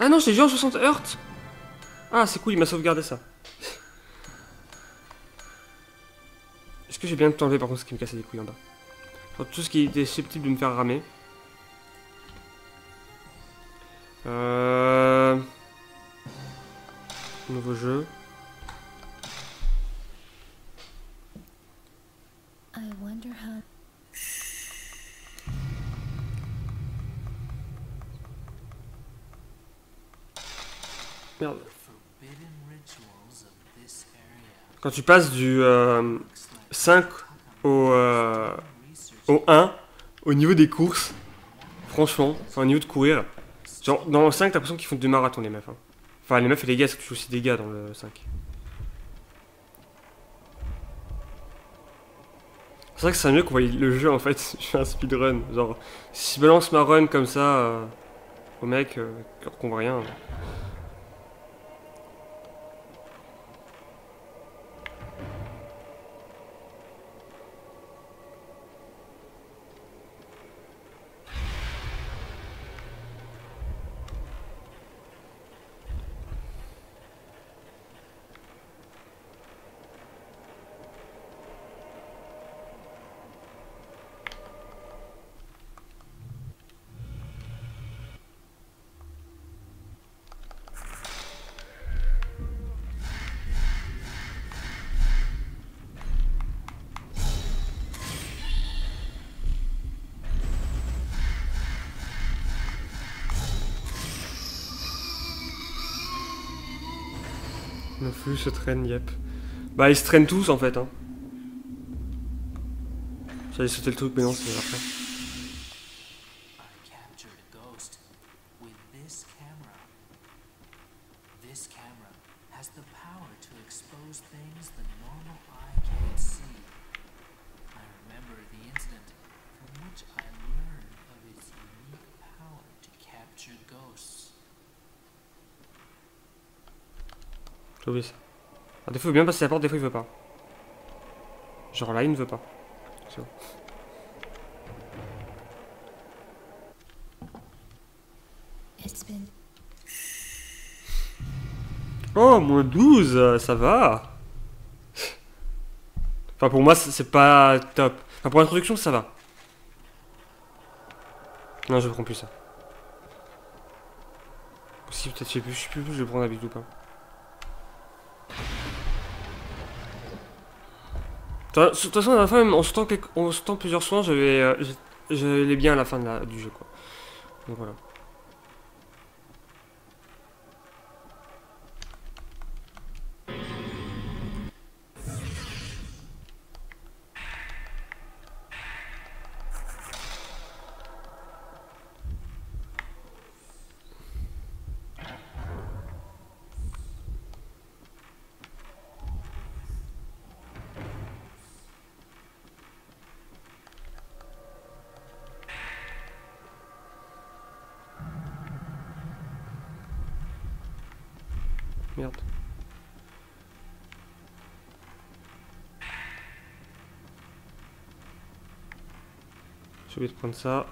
Ah non, j'ai joué en 60 Hz. Ah, c'est cool, il m'a sauvegardé ça. Est-ce que j'ai bien tout enlevé par contre ce qui me cassait les couilles en bas? Genre, tout ce qui était susceptible de me faire ramer. Nouveau jeu. I wonder how. Merde. Quand tu passes du 5 au 1, au niveau des courses, franchement, enfin, au niveau de courir, genre dans le 5, t'as l'impression qu'ils font du marathon les meufs. Hein. Enfin, les meufs et les gars, parce que tu fais aussi des gars dans le 5. C'est vrai que c'est mieux qu'on voit le jeu en fait. Je fais un speedrun. Genre, si je balance ma run comme ça au mec, alors qu'on voit rien. Le flux se traîne, yep. Bah, ils se traînent tous en fait. Hein. J'allais sauter le truc, mais non, c'est après. J'ai oublié ça. Alors, des fois, il veut bien passer la porte, des fois, il veut pas. Genre là, il ne veut pas. C'est bon. Oh, moins 12, ça va. Enfin, pour moi, c'est pas top. Enfin, pour l'introduction, ça va. Non, je prends plus ça. Si, peut-être, je sais plus, je vais prendre habitude ou pas. De toute façon, à la fin, même en sautant plusieurs soins, j'allais bien à la fin du jeu, quoi. Donc voilà. Merde. J'ai oublié de prendre ça.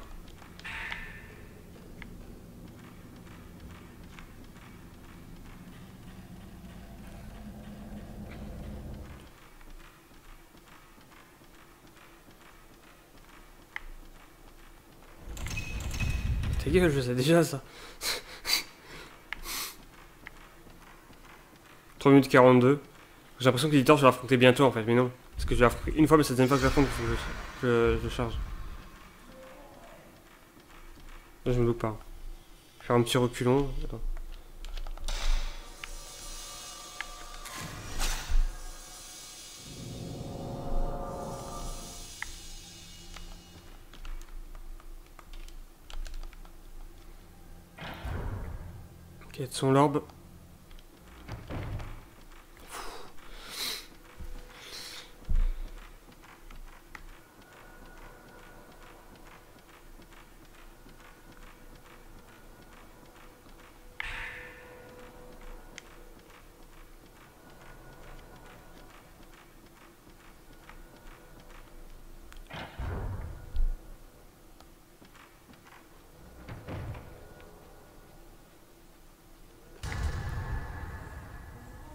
Ta gueule, je sais déjà ça. 3 minutes 42. J'ai l'impression que l'éditeur, je vais l'affronter bientôt en fait, mais non. Parce que je vais l'affronter une fois, mais c'est la deuxième fois que je l'affronte, il faut que je charge. Là, je me loupe pas. Faire un petit reculon. Attends. Ok, de son l'orbe.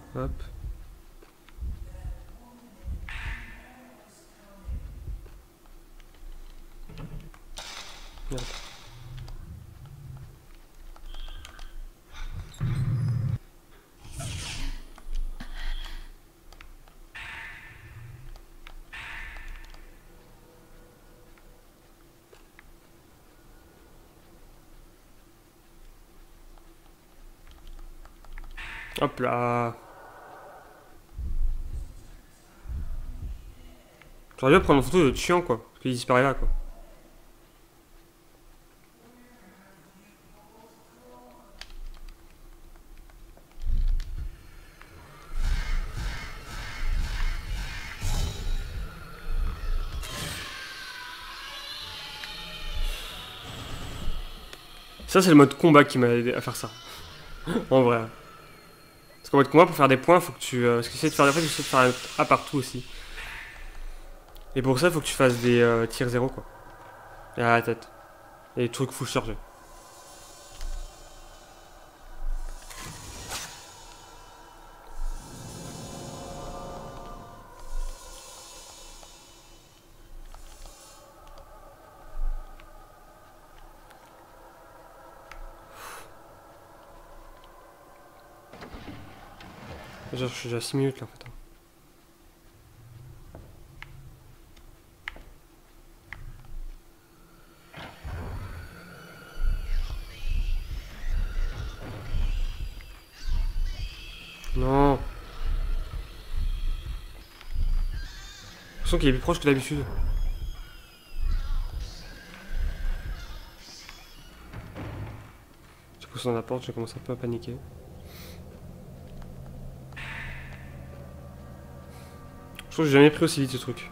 Hop. Merde. Hop là. J'aurais dû prendre une photo de chiant quoi. Parce qu'il disparaît là quoi. Ça c'est le mode combat qui m'a aidé à faire ça. En vrai. Parce qu'en mode combat pour faire des points faut que tu... parce que essayer de faire des points, tu essaies de faire un A partout aussi. Et pour ça il faut que tu fasses des tirs zéro quoi. Et à la tête. Et des trucs full chargés. Genre, je suis déjà à 6 minutes là en fait. Non. J'ai l'impression qu'il est plus proche que d'habitude. J'ai poussé dans la porte, j'ai commencé un peu à paniquer. Je trouve que j'ai jamais pris aussi vite ce truc.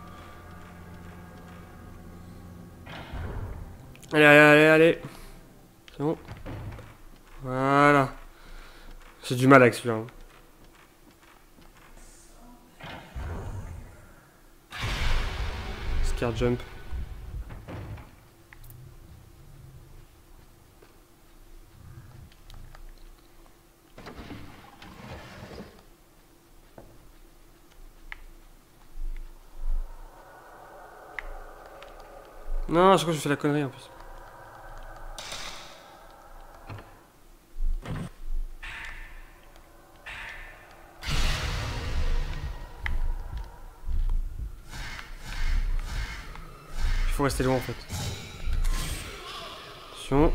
Allez, allez, allez, allez. C'est bon. Voilà. J'ai du mal avec celui-là. Hein. Scare jump. Non, je crois que je fais la connerie en plus. Il faut rester loin en fait. Attention.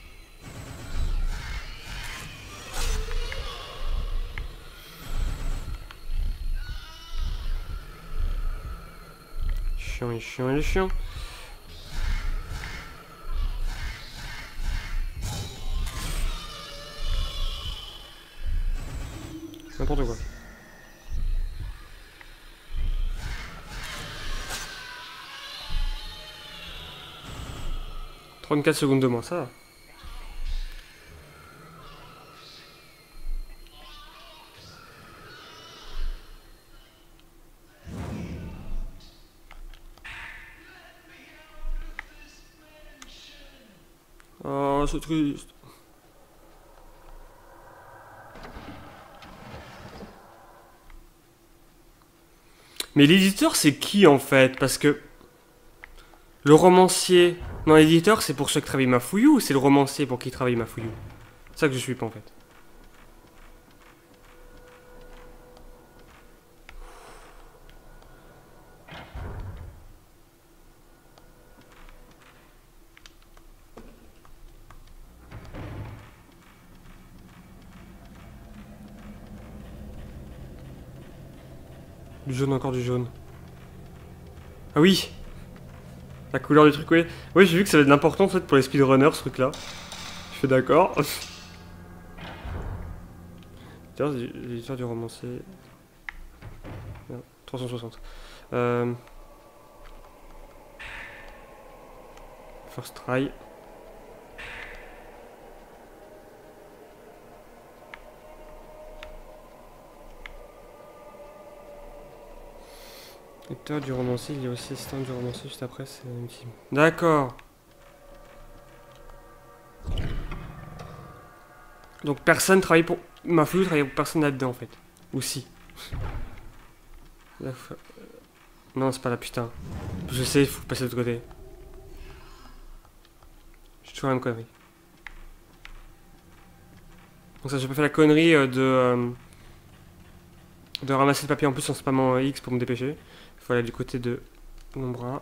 Chiant, il est chiant, il est chiant. N'importe quoi. « 34 secondes de moins, ça va. Oh, c'est triste. Mais l'éditeur, c'est qui en fait? Parce que le romancier... Non, l'éditeur, c'est pour ceux qui travaillent Mafuyou ou c'est le romancier pour qui travaille Mafuyou? C'est ça que je suis pas en fait. Du jaune, encore du jaune. Ah oui! La couleur du truc, oui. Oui, j'ai vu que ça avait de l'importance en fait pour les speedrunners, ce truc-là. Je suis d'accord. L'éditeur du romancier... Non, 360. First try. Auteur du romancier, il y a aussi assistant du romancier juste après, c'est ultime. D'accord. Donc personne travaille pour... Mafuyou travaille pour personne là-dedans en fait. Ou si. Là, non, c'est pas là, putain. Je sais, il faut passer de l'autre côté. J'ai toujours la même connerie. Donc ça, j'ai pas fait la connerie de ramasser le papier en plus en spammant X pour me dépêcher. Il faut aller du côté de mon bras.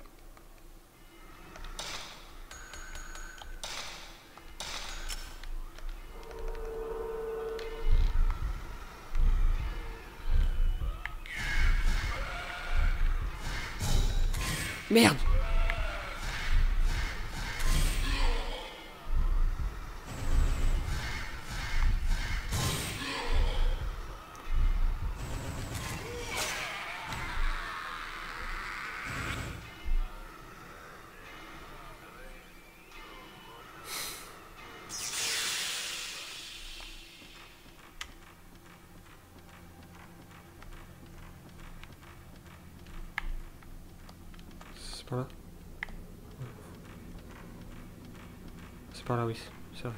Merde! C'est par là? C'est par là, oui. C'est vrai.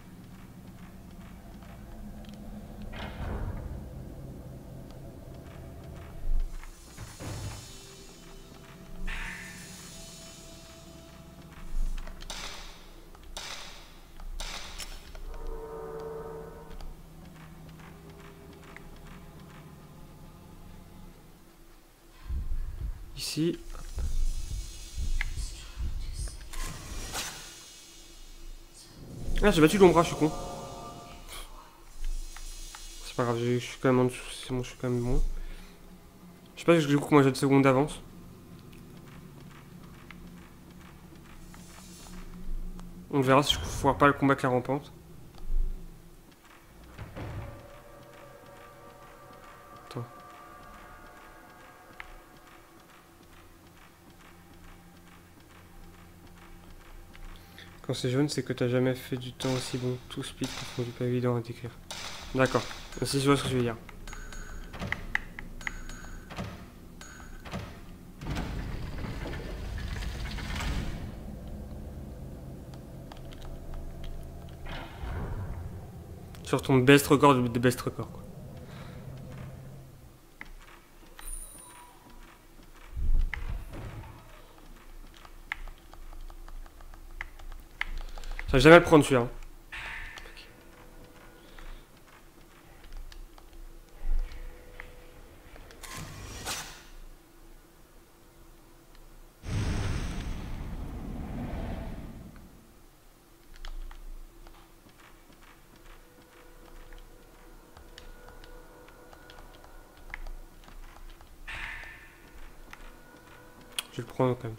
Ici. Ah, j'ai battu l'ombra, je suis con. C'est pas grave, je suis quand même en dessous. C'est bon, je suis quand même bon. Je sais pas du coup comment j'ai de secondes d'avance. On verra si je vais pouvoir pas le combattre la rampante. Attends. Quand c'est jaune, c'est que t'as jamais fait du temps aussi bon. Tout speed, confondu, pas évident à décrire. D'accord. Si je vois ce que je veux dire. Sur ton best record de best record, quoi. Je vais jamais le prendre celui-là. Je vais le prendre quand même.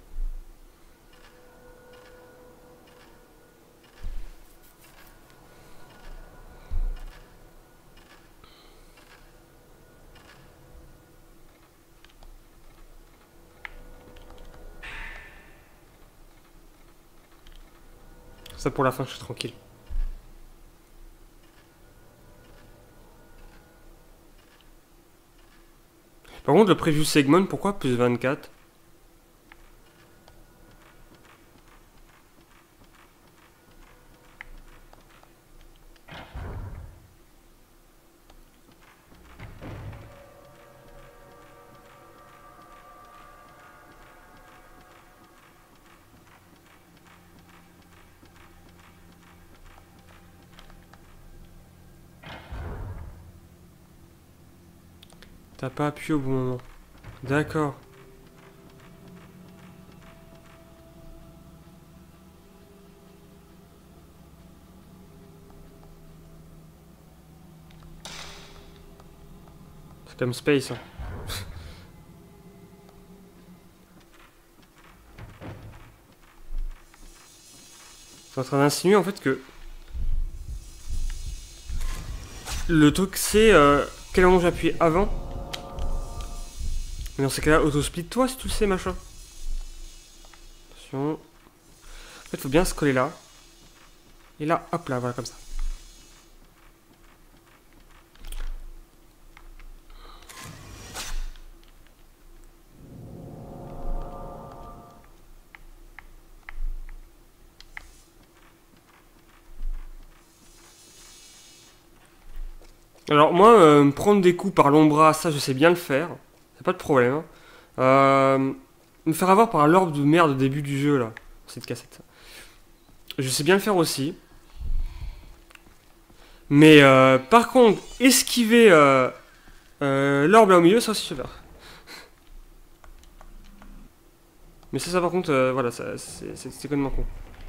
Ça pour la fin, je suis tranquille. Par contre, le preview segment, pourquoi plus 24? T'as pas appuyé au bon moment. D'accord. C'est comme Space, hein. C'est en train d'insinuer en fait que le truc c'est quel moment j'ai appuyé avant. Mais dans ces cas-là, auto-split toi si tu le sais, machin. Attention. En fait, faut bien se coller là. Et là, hop là, voilà, comme ça. Alors moi, prendre des coups par l'ombra, ça je sais bien le faire. C'est pas de problème. Hein. Me faire avoir par l'orbe de merde au début du jeu là. Cette cassette. Je sais bien le faire aussi. Mais par contre, esquiver l'orbe là au milieu, ça aussi je sais faire. Mais ça par contre, voilà, c'est complètement con.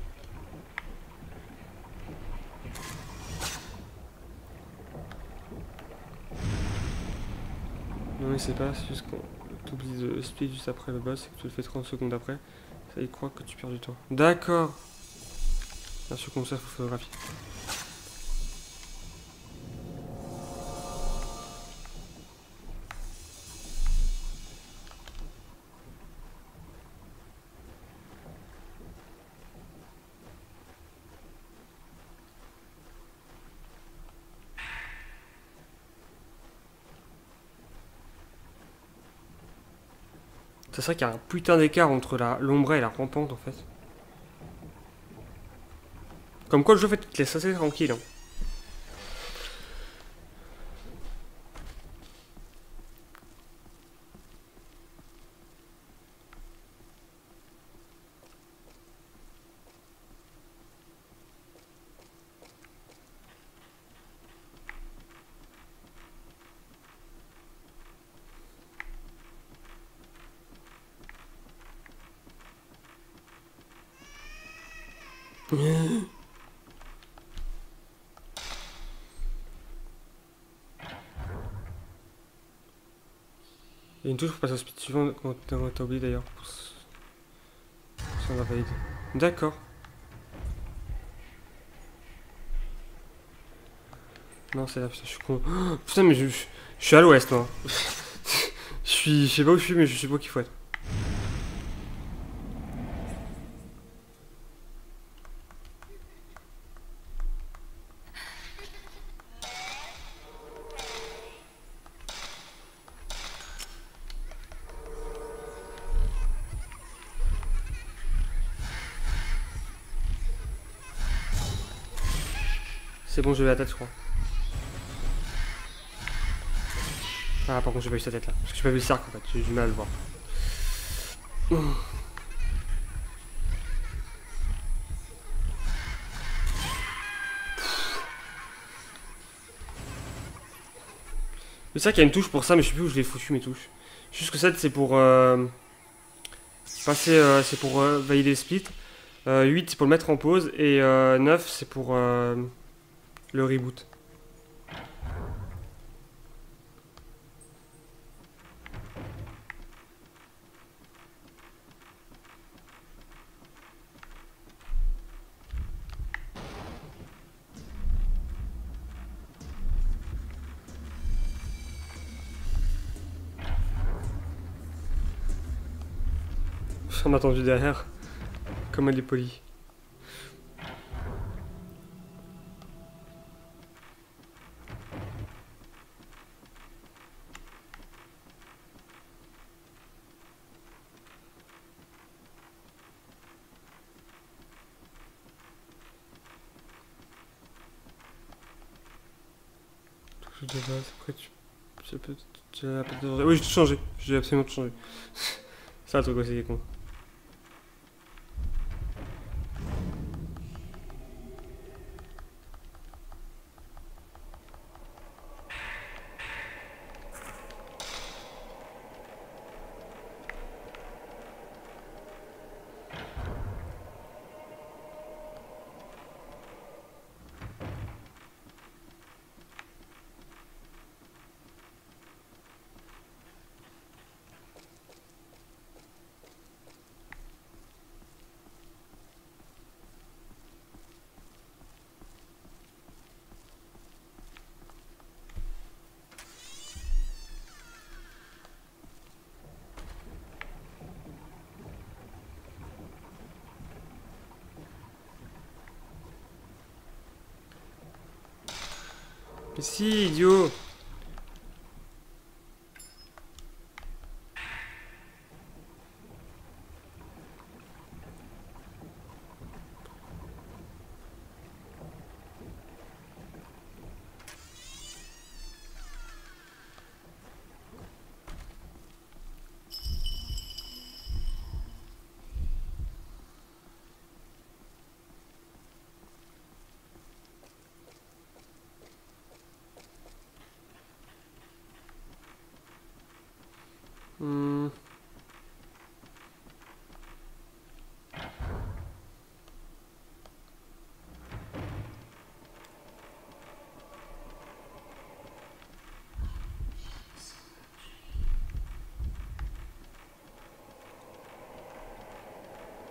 Non mais c'est pas, c'est juste qu'on t'oublies de split juste après le boss et que tu le fais 30 secondes après. Ça il croit que tu perds du temps. D'accord. Bien sûr comme ça, faut photographie. C'est vrai qu'il y a un putain d'écart entre l'ombre et la rampante en fait. Comme quoi le jeu en fait il te laisse assez tranquille. Hein. Il y a une touche pour passer au speed suivant quand t'as oublié d'ailleurs. Ça on va valider. D'accord. Non c'est là, putain je suis con. Oh, putain mais je suis à l'ouest moi. Je sais pas où je suis mais je sais pas qu'il faut être. C'est bon, je vais la tête, je crois. Ah, par contre, j'ai pas eu sa tête là. Parce que j'ai pas vu le cercle en fait, j'ai eu du mal à le voir. C'est ça qu'il y a une touche pour ça, mais je sais plus où je l'ai foutu mes touches. Juste que 7 c'est pour passer, c'est pour valider le split. 8 c'est pour le mettre en pause. Et 9 c'est pour le reboot. On m'a entendu derrière. Comme elle est polie. Touche de base, après tu peux. Oui, j'ai tout changé. J'ai absolument tout changé. C'est un truc aussi qui est con. Mais si, idiot!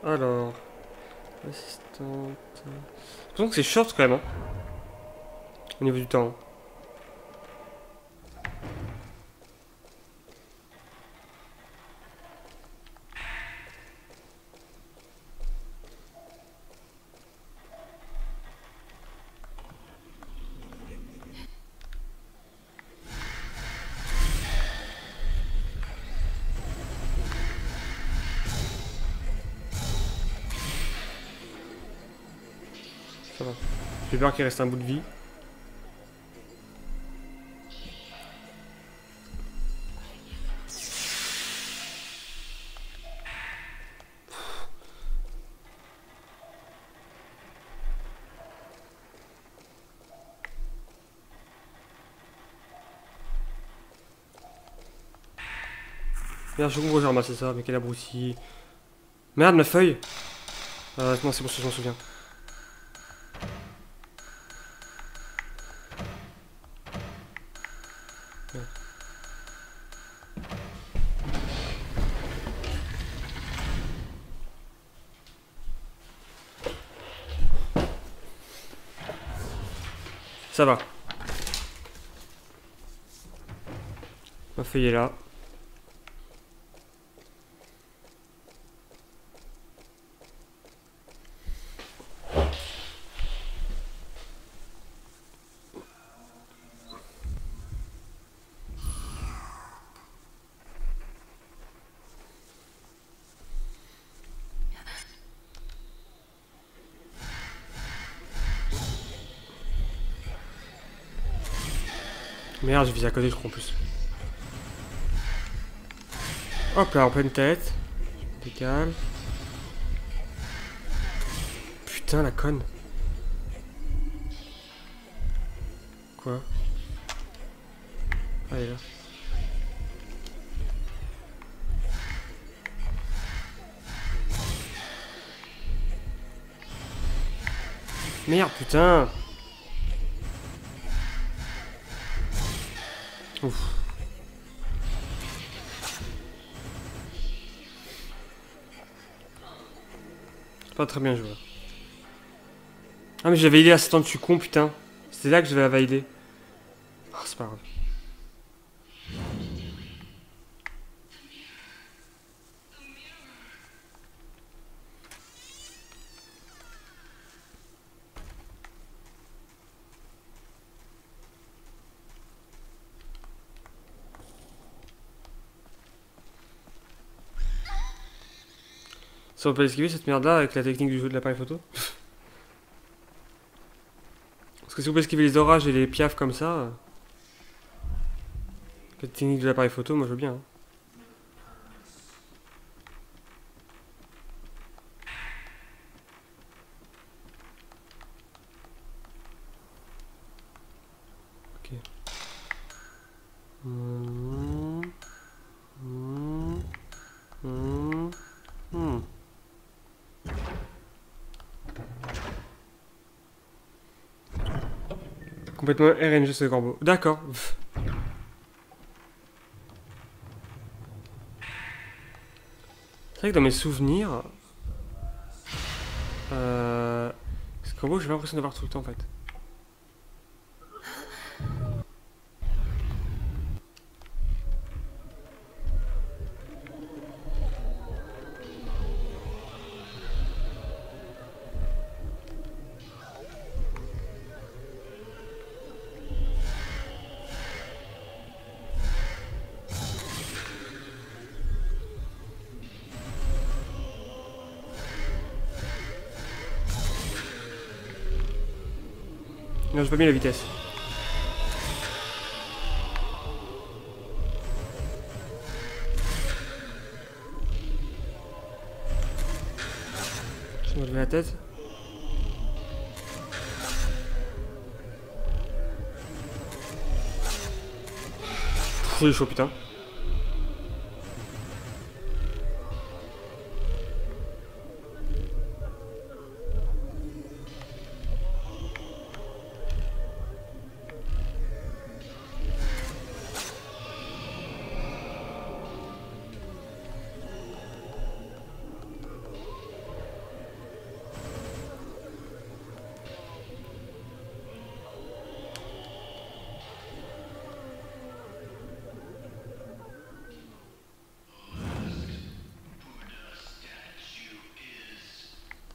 Alors. Assistante. Je pense que c'est short quand même. Hein, au niveau du temps. Ça va. J'ai peur qu'il reste un bout de vie. Merde, je comprends que j'ai ramassé ça, mais quel abruti. Merde, ma feuille. Non, c'est bon, je m'en souviens. Ouais. Ça va. Ma feuille est là. Merde, je vis à côté, je crois en plus. Hop là, en pleine tête. Je décale. Putain, la conne. Quoi? Ah, elle est là. Merde, putain. Ouf. Pas très bien joué. Ah mais j'avais aidé l'assistante, je suis con putain. C'était là que je vais la valider. Oh, c'est pas grave. Ça on peut esquiver cette merde là avec la technique du jeu de l'appareil photo? Parce que si on peut esquiver les orages et les piafs comme ça, la technique de l'appareil photo, moi je veux bien. Hein. Ok. Complètement RNG ce corbeau. D'accord. C'est vrai que dans mes souvenirs, ce corbeau, j'ai l'impression de voir tout le temps en fait. Non, j'ai pas mis la vitesse. Je me lever la tête. C'est chaud putain.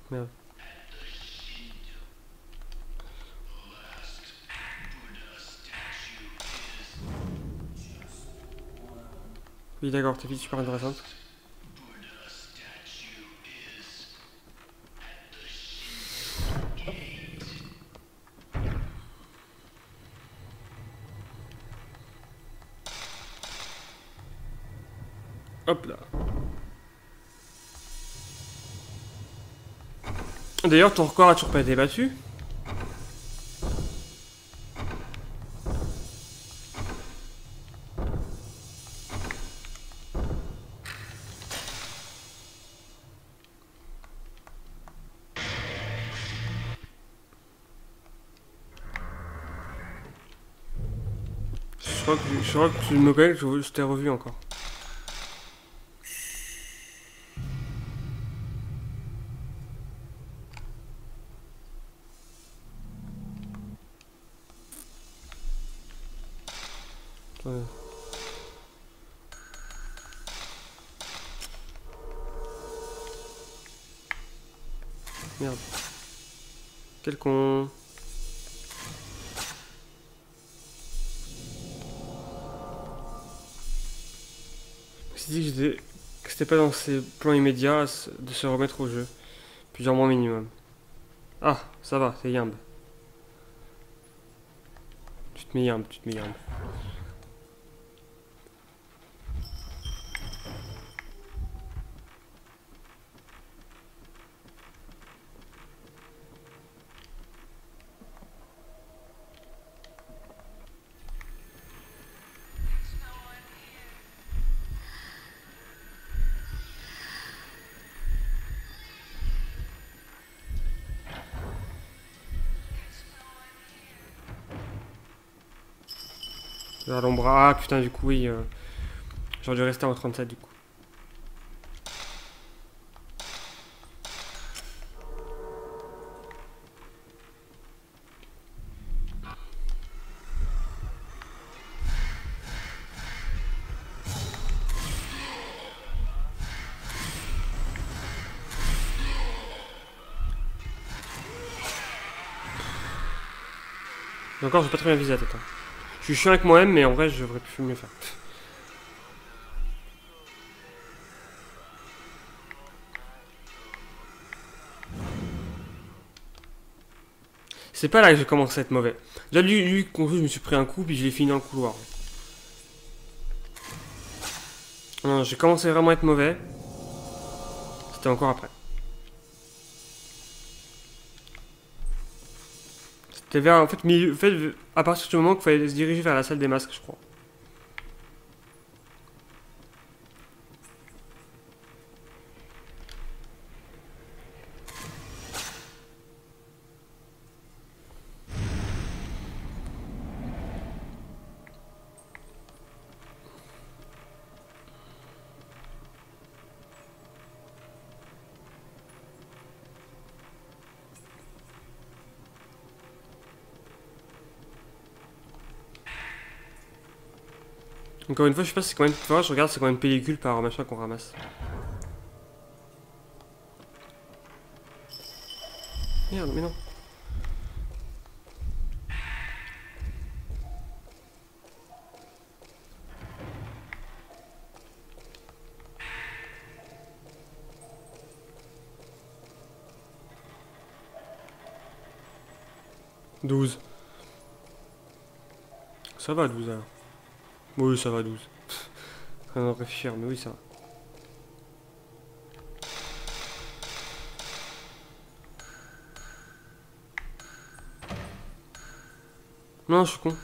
Merde. Oui, d'accord, tes filles super intéressantes. Hop là. D'ailleurs, ton record a toujours pas été battu. Je crois que tu me connais, je t'ai revu encore. Ouais. Merde. Quel con. Je dit que c'était pas dans ses plans immédiats de se remettre au jeu. Plusieurs mois minimum. Ah, ça va, c'est Yamb. Tu te mets Yamb, tu te mets Yamb. Vers l'ombre. Ah putain, du coup, oui. J'aurais dû rester en 37 du coup. Et encore, j'ai pas très bien visé la tête. Hein. Je suis chiant avec moi-même, mais en vrai, je devrais plus mieux faire. C'est pas là que j'ai commencé à être mauvais. Déjà, lui, je me suis pris un coup, puis je l'ai fini dans le couloir. Non, j'ai commencé vraiment à être mauvais. C'était encore après. C'était vers, en fait, milieu, en fait, à partir du moment qu'il fallait se diriger vers la salle des masques, je crois. Encore une fois, je sais pas si c'est combien de fois, je regarde c'est combien de pellicules par machin qu'on ramasse. Merde, mais non. Douze. Ça va 12 alors. Oui, ça va 12. Rien à réfléchir, mais oui, ça va. Non, je suis con.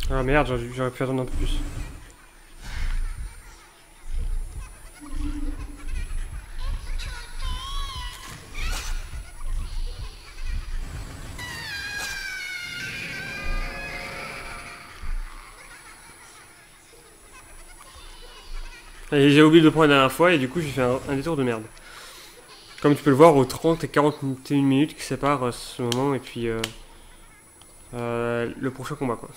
Ah merde, j'aurais pu attendre un peu plus. Et j'ai oublié de le prendre la dernière fois et du coup j'ai fait un détour de merde. Comme tu peux le voir aux 30 et 41 minutes qui séparent ce moment et puis le prochain combat quoi.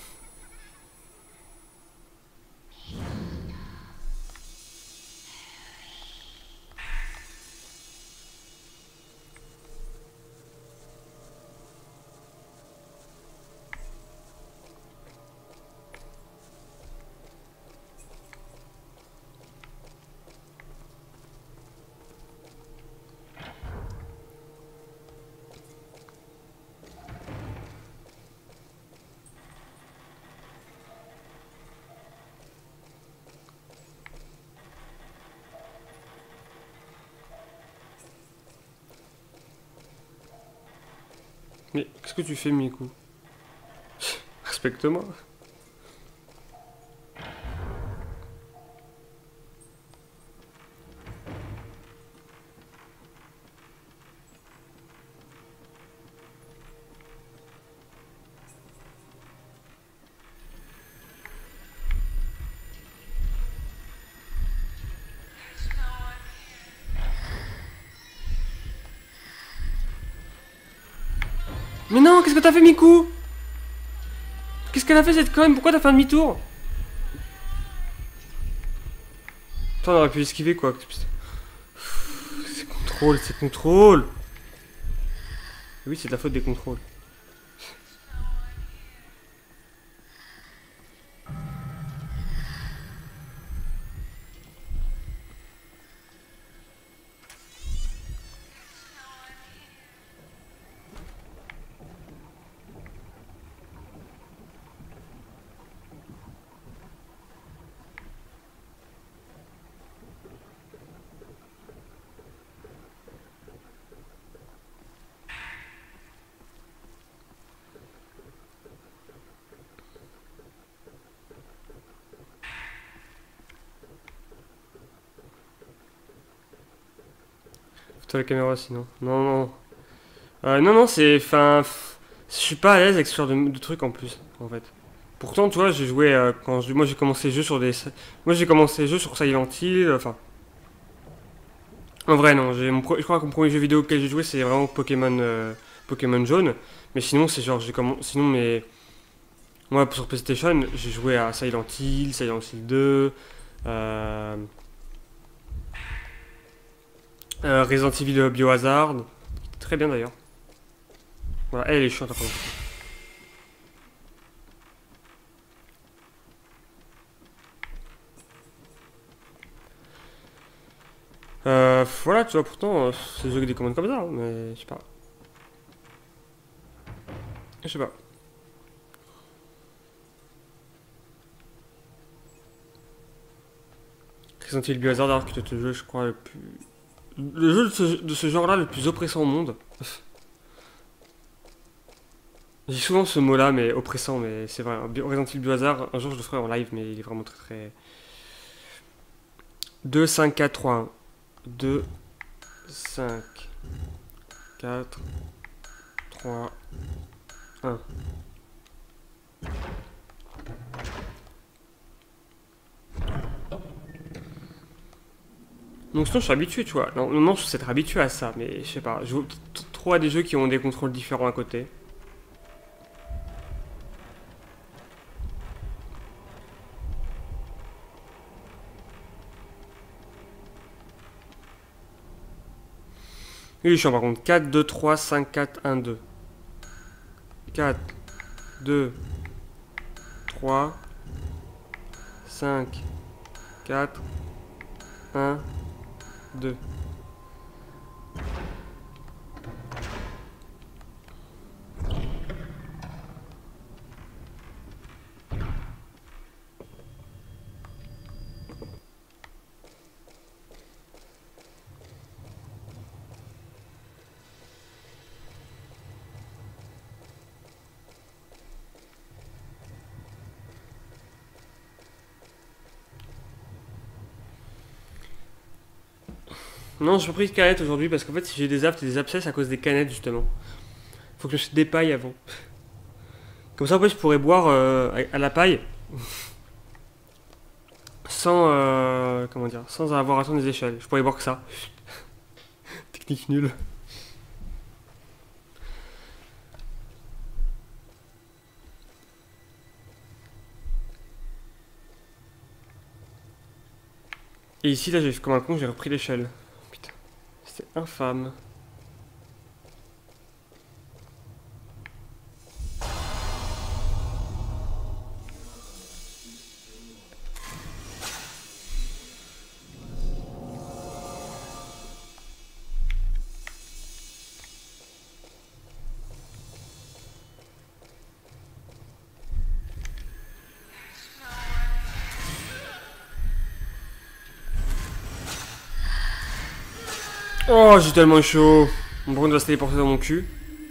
Mais qu'est-ce que tu fais Miku? Respecte-moi. Mais non, qu'est-ce que t'as fait Miku? Qu'est-ce qu'elle a fait cette conne? Pourquoi t'as fait un demi-tour? Putain, on aurait pu esquiver quoi. C'est contrôle, c'est contrôle. Oui, c'est de la faute des contrôles. Toi la caméra sinon. Non, non. Non, non, c'est. Enfin. Je suis pas à l'aise avec ce genre de trucs en plus, en fait. Pourtant, tu vois, j'ai joué. Moi j'ai commencé le jeu sur des. Moi j'ai commencé le jeu sur Silent Hill. Enfin. En vrai, non. Je crois que mon premier jeu vidéo auquel j'ai joué, c'est vraiment Pokémon. Pokémon jaune. Mais sinon, c'est genre. Sinon, mais. Moi, sur PlayStation, j'ai joué à Silent Hill, Silent Hill 2. Euh, Resident Evil Biohazard. Très bien d'ailleurs. Voilà, elle est chiante après. Voilà, tu vois, pourtant, c'est des jeux avec des commandes comme ça, hein, mais je sais pas. Je sais pas. Resident Evil Biohazard, alors que le jeu, je crois, le plus. Le jeu de ce genre-là, le plus oppressant au monde. J'ai souvent ce mot-là, mais oppressant, mais c'est vrai. Resident Evil Biohazard, un jour je le ferai en live, mais il est vraiment très très. 2, 5, 4, 3, 1. 2, 5, 4, 3, 1. Donc sinon je suis habitué, tu vois. Normalement je suis être habitué à ça, mais je sais pas. Je joue trop à des jeux qui ont des contrôles différents à côté. Oui, je suis par contre 4, 2, 3, 5, 4, 1, 2. 4, 2, 3, 5, 4, 1, 2. Non, j'ai pas pris de canettes aujourd'hui parce qu'en fait, si j'ai des aftes et des abscesses à cause des canettes, justement. Faut que je me des pailles avant. Comme ça, en fait, je pourrais boire à la paille sans, comment dire, sans avoir à attendre des échelles. Je pourrais boire que ça. Technique nulle. Et ici, là, j'ai fait comme un con, j'ai repris l'échelle. Putain, c'est infâme. Oh, j'ai tellement chaud. Mon brune va se téléporter dans mon cul.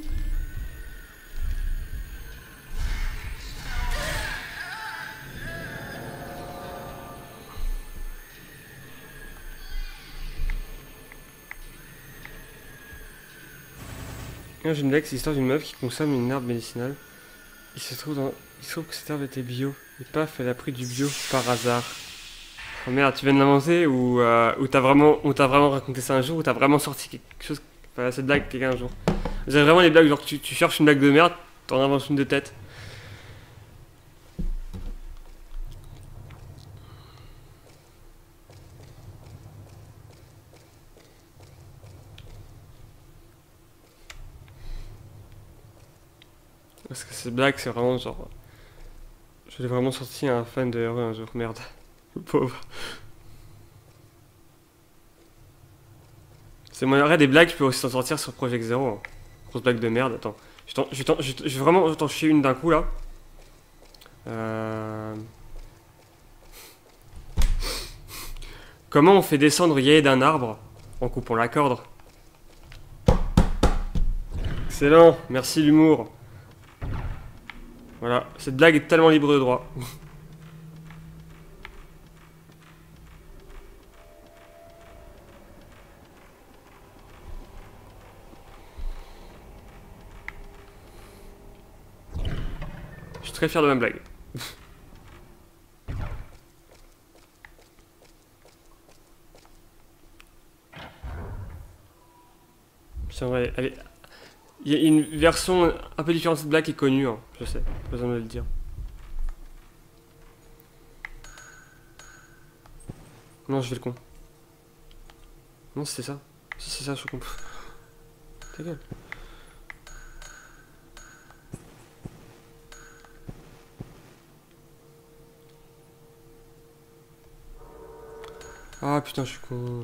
Là, j'ai une blague, c'est l'histoire d'une meuf qui consomme une herbe médicinale. Il se trouve que cette herbe était bio. Et paf, elle a pris du bio par hasard. Oh merde, tu viens de l'inventer ou t'as vraiment raconté ça un jour ou t'as vraiment sorti quelque chose. Enfin, cette blague quelqu'un un jour. Vous avez vraiment les blagues, genre tu cherches une blague de merde, t'en inventes une de tête. Parce que cette blague, c'est vraiment genre. Je l'ai vraiment sorti à un fan de Heureux un jour, merde. Le pauvre. C'est moi, arrête des blagues, je peux aussi s'en sortir sur Project Zero. Hein. Grosse blague de merde, attends. Je vais vraiment t'en chier une d'un coup là. Comment on fait descendre Yae d'un arbre en coupant la corde? Excellent, merci l'humour. Voilà, cette blague est tellement libre de droit. Je suis très fier de ma blague. C'est vrai, elle est... Il y a une version un peu différente de cette blague qui est connue, hein, je sais, pas besoin de le dire. Non, je fais le con. Non, c'était ça. Si, c'est ça, je suis con. Ta gueule. Ah putain, je suis con.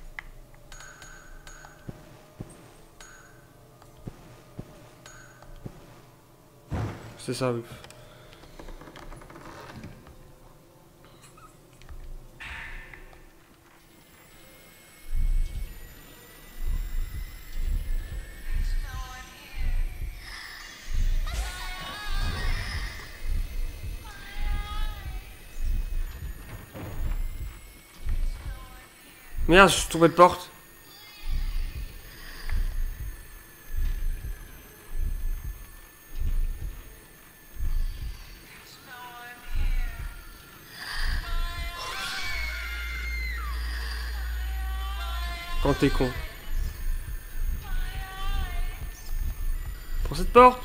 C'est ça, oui. Merde, je suis tombé de porte. Quand t'es con. Pour cette porte.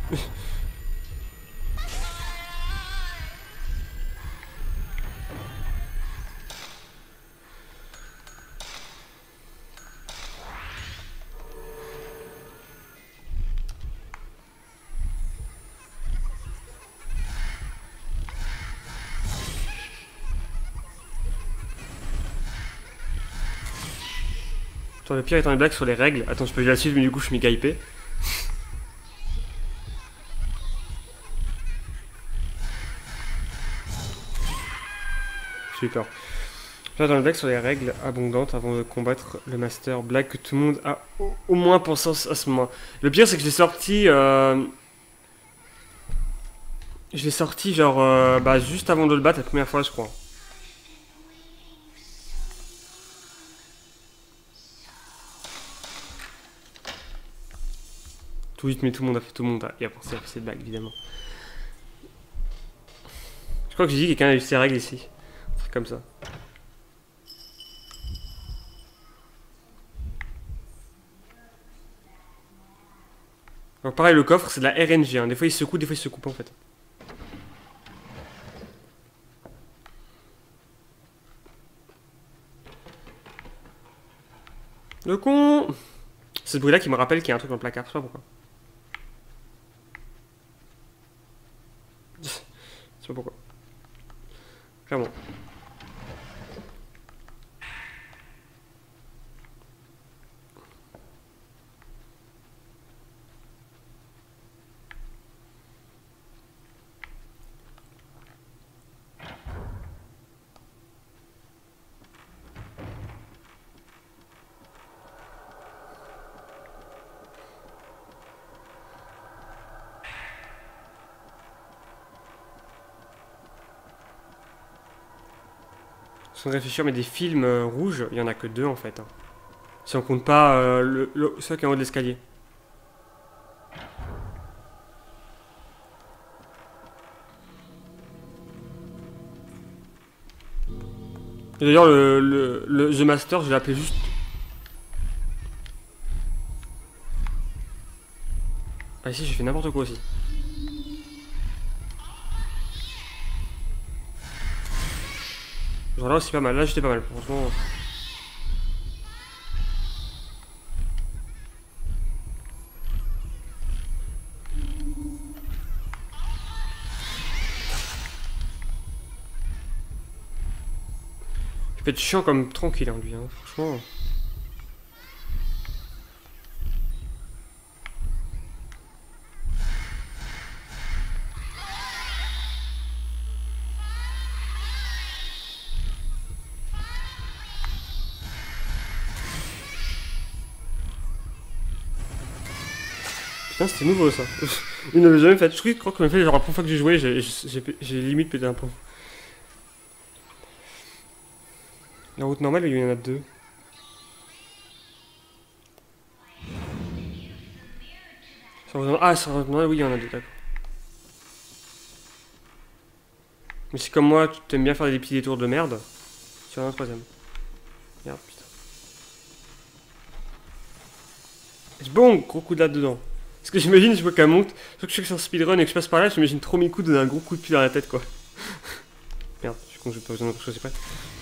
Attends, le pire étant les blagues sur les règles. Attends, je peux la suivre, mais du coup, je suis méga hypé. J'ai eu peur. Là, dans le blague sur les règles abondantes avant de combattre le master, blague que tout le monde a au moins pensé à ce moment. Le pire, c'est que je l'ai sorti. Je l'ai sorti genre bah, juste avant de le battre la première fois, je crois. Tout vite, mais tout le monde a fait, tout le monde a, et a pensé à faire cette blague, évidemment. Je crois que j'ai dit que quelqu'un a eu ses règles ici. Un truc comme ça. Donc pareil, le coffre, c'est de la RNG. Hein. Des fois, il se secoue, des fois, il se coupe en fait. Le con. C'est ce bruit-là qui me rappelle qu'il y a un truc dans le placard. Je sais pas pourquoi. Je sais pas pourquoi. Clairement. Je suis en train de réfléchir, mais des films rouges, il y en a que 2 en fait. Hein. Si on compte pas ceux qui est en haut de l'escalier. Et d'ailleurs, le The Master, je l'ai appelé juste. Ah, ici, j'ai fait n'importe quoi aussi. Genre là aussi pas mal, là j'étais pas mal, franchement. Il peut être chiant comme tranquille, hein, lui, hein, franchement. Putain, c'était nouveau ça. Il ne l'avait jamais fait. Je crois qu'on m'a fait genre la première fois que j'ai joué, j'ai limite pété un plomb. La route normale, il y en a 2. Ah, sur la route normale, oui, il y en a 2, d'accord. Mais c'est comme moi, tu t'aimes bien faire des petits détours de merde. Sur un 3ème. Merde, putain. C'est bon, gros coup de latte dedans. Parce que j'imagine, je vois qu'elle monte. Sauf que je suis sur speedrun et que je passe par là, j'imagine trop mes coups donner un gros coup de pied dans la tête, quoi. Merde, je suis con, j'ai pas besoin d'autre chose, c'est prêt.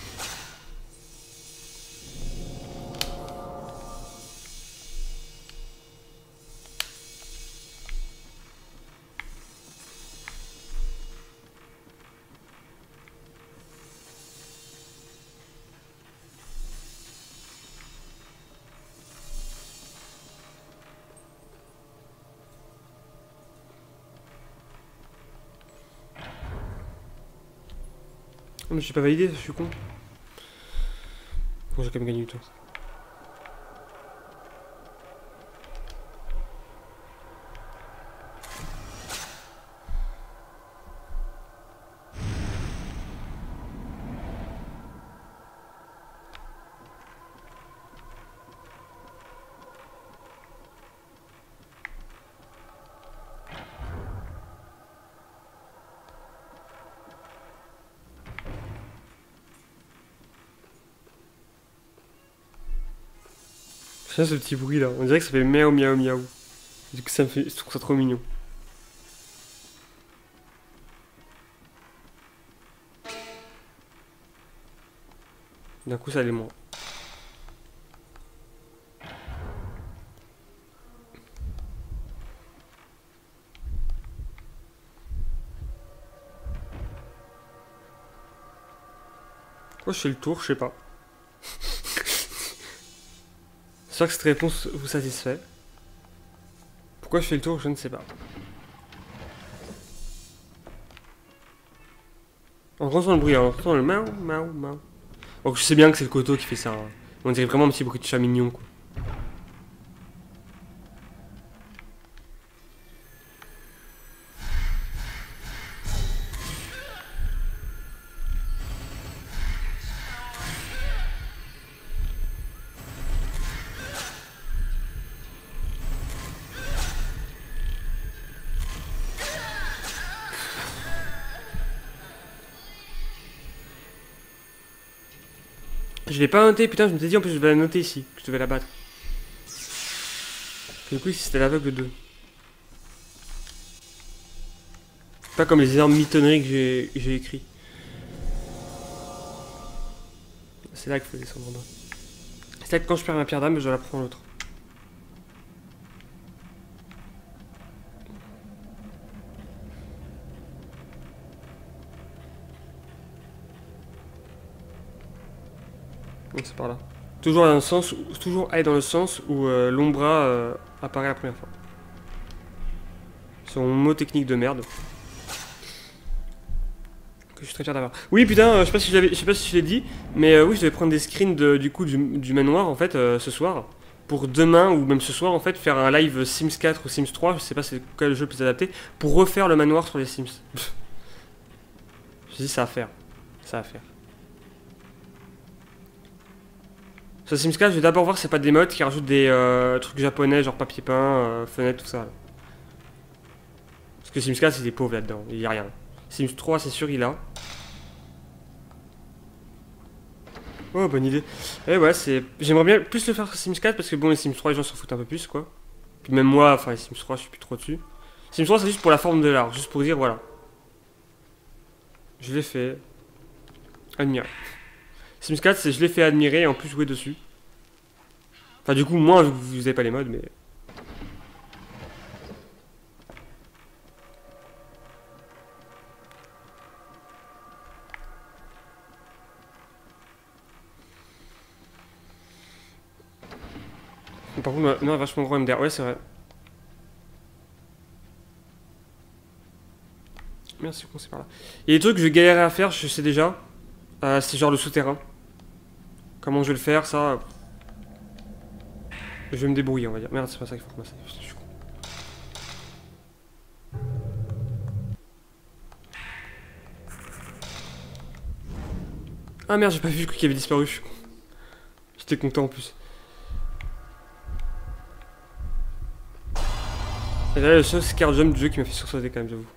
Oh, mais j'ai pas validé, je suis con. Bon, j'ai quand même gagné du temps. J'aime ce petit bruit là, on dirait que ça fait miaou miaou miaou. Du coup ça me fait. Je trouve ça trop mignon. D'un coup ça allait moins. Pourquoi je fais le tour, je sais pas. J'espère que cette réponse vous satisfait. Pourquoi je fais le tour, je ne sais pas. On entend le bruit, on entend le miaou miaou miaou. Donc je sais bien que c'est le coteau qui fait ça. Hein. On dirait vraiment un petit bruit de chat mignon quoi. Je l'ai pas noté, putain, je me suis dit en plus je devais la noter ici, que je devais la battre. Du coup, si c'était l'aveugle 2. Pas comme les énormes mitonneries que j'ai écrit. C'est là qu'il faut descendre en bas. C'est là que quand je perds ma pierre d'âme, je la prends l'autre. Donc c'est par là. Toujours dans le sens où l'ombra apparaît la première fois. C'est mon mot technique de merde. Que je suis très fier d'avoir. Oui putain, je sais pas si je l'ai dit, mais oui je devais prendre des screens du manoir en fait ce soir. Pour demain ou même ce soir en fait faire un live Sims 4 ou Sims 3, je sais pas c'est quel jeu le plus adapté, pour refaire le manoir sur les Sims. Je dis ça à faire. Ça à faire. Sur Sims 4, je vais d'abord voir si c'est pas des mods qui rajoutent des trucs japonais, genre papier peint, fenêtre, tout ça. Là. Parce que Sims 4, c'est des pauvres là-dedans, il y a rien. Sims 3, c'est sûr, il a. Oh, bonne idée. Et ouais, c'est. J'aimerais bien plus le faire sur Sims 4 parce que bon, les Sims 3, les gens s'en foutent un peu plus, quoi. Puis même moi, enfin, les Sims 3, je suis plus trop dessus. Sims 3, c'est juste pour la forme de l'art, juste pour dire, voilà. Je l'ai fait. Admirer. Sims 4, c'est je l'ai fait admirer et en plus jouer dessus. Enfin, du coup, moi, vous avez pas les modes, mais. Par contre, non, vachement gros MDR. Ouais, c'est vrai. Merci, qu'on sait par là. Il y a des trucs que je galérerais à faire, je sais déjà. C'est genre le souterrain. Comment je vais le faire, ça. Je vais me débrouiller, on va dire. Merde, c'est pas ça qu'il faut ramasser. Putain, je suis con. Ah merde, j'ai pas vu le truc qui avait disparu, je suis con. J'étais content en plus. Et là, le seul scare jump du jeu qui m'a fait sursauter quand même, j'avoue.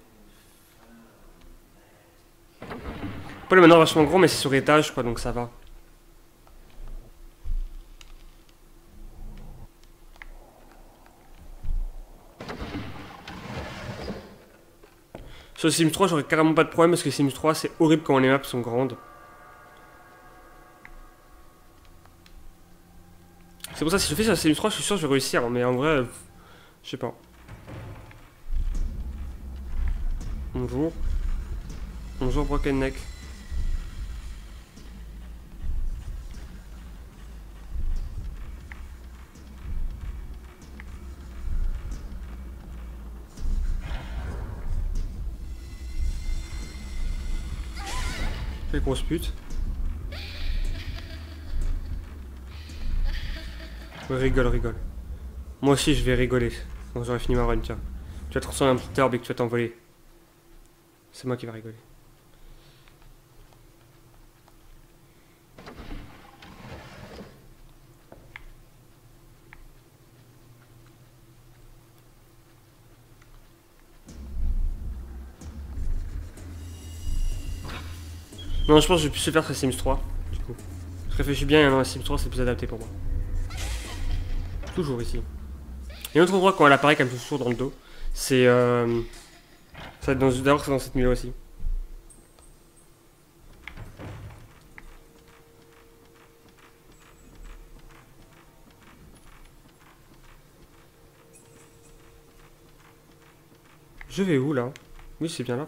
Pas le manoir vachement grand, mais c'est sur étage, quoi, donc ça va. Sur Sims 3, j'aurais carrément pas de problème parce que Sims 3, c'est horrible quand les maps sont grandes. C'est pour ça, si je fais sur Sims 3, je suis sûr que je vais réussir, mais en vrai, je sais pas. Bonjour. Bonjour, Broken Neck. Quelle grosse pute. Ouais, rigole, rigole. Moi aussi, je vais rigoler. Quand j'aurai fini ma run, tiens. Tu vas te transformer en petit orbe et que tu vas t'envoler. C'est moi qui vais rigoler. Non, je pense que je vais plus le faire sur Sims 3, du coup. Je réfléchis bien, non, Sims 3 c'est plus adapté pour moi. Toujours ici. Et un autre endroit quand elle apparaît comme toujours dans le dos, c'est ça va être d'abord c'est dans cette nuit là aussi. Je vais où là? Oui, c'est bien là.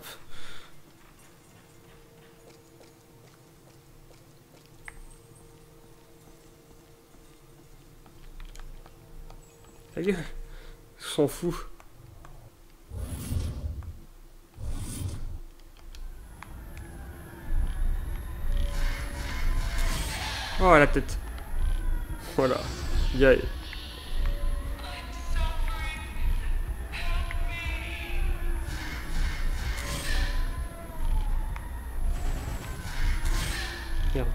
Ta gueule. Je s'en fout. Oh, la tête. Voilà. Yay. Merde.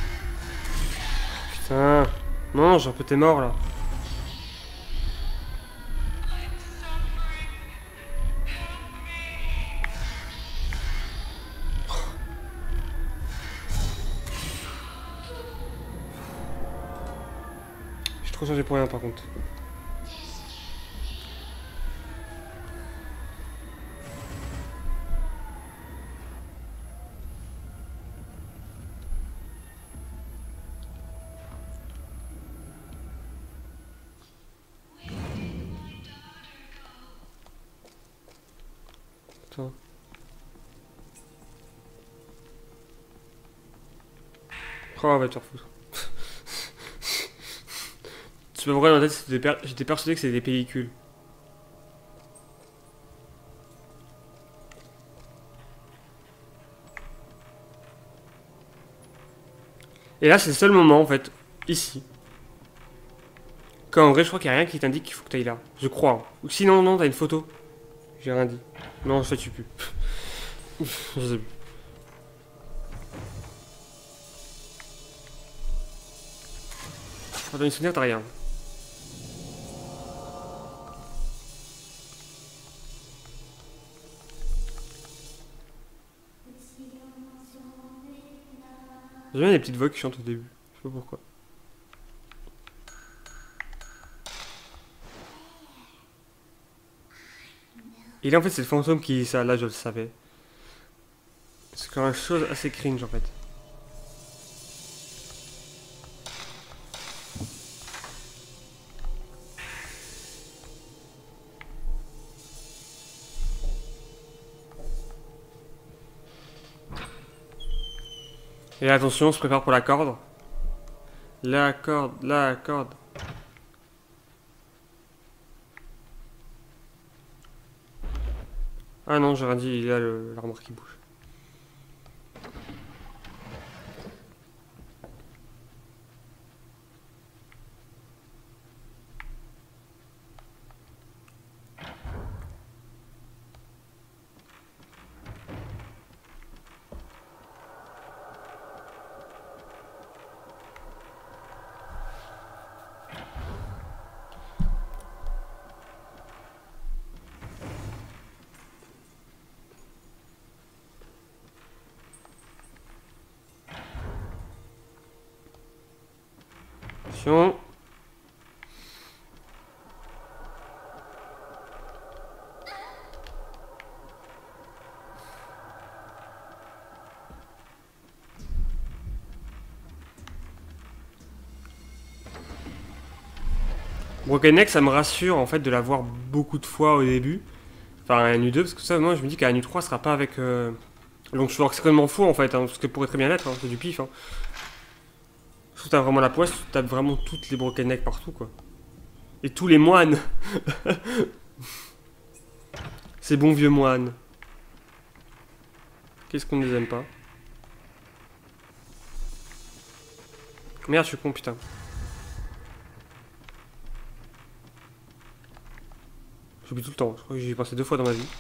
Putain. Mange un peu, t'es mort là. trop changé pour rien par contre. Attends. Oh, va te faire foutre. Tu peux voir dans la tête, j'étais persuadé que c'était des pellicules. Et là, c'est le seul moment, en fait, ici. Quand en vrai, je crois qu'il n'y a rien qui t'indique qu'il faut que tu ailles là. Je crois. Hein. Ou sinon, non, t'as une photo. J'ai rien dit. Non, je sais plus. Je sais plus. Dans une souvenir, t'as rien. J'aime bien les petites voix qui chantent au début. Je sais pas pourquoi. Et là, en fait, c'est le fantôme qui dit ça. Là, je le savais. C'est quand même chose assez cringe, en fait. Et là, attention, on se prépare pour la corde. La corde, la corde. Ah non, j'ai rien dit, il y a l'armoire qui bouge. Attention. Broken Neck, ça me rassure en fait de la voir beaucoup de fois au début. Enfin, à nu 2, parce que ça, moi je me dis qu'à nu 3, ça sera pas avec. Donc je suis extrêmement faux en fait, hein, parce que pourrait très bien l'être, hein, c'est du pif. Hein. Je trouve que t'as vraiment la poisse, tu tapes vraiment toutes les Broken Neck partout quoi. Et tous les moines. Ces bons vieux moines. Qu'est-ce qu'on ne les aime pas? Merde, je suis con, putain. J'oublie tout le temps, je crois que j'y ai pensé 2 fois dans ma vie.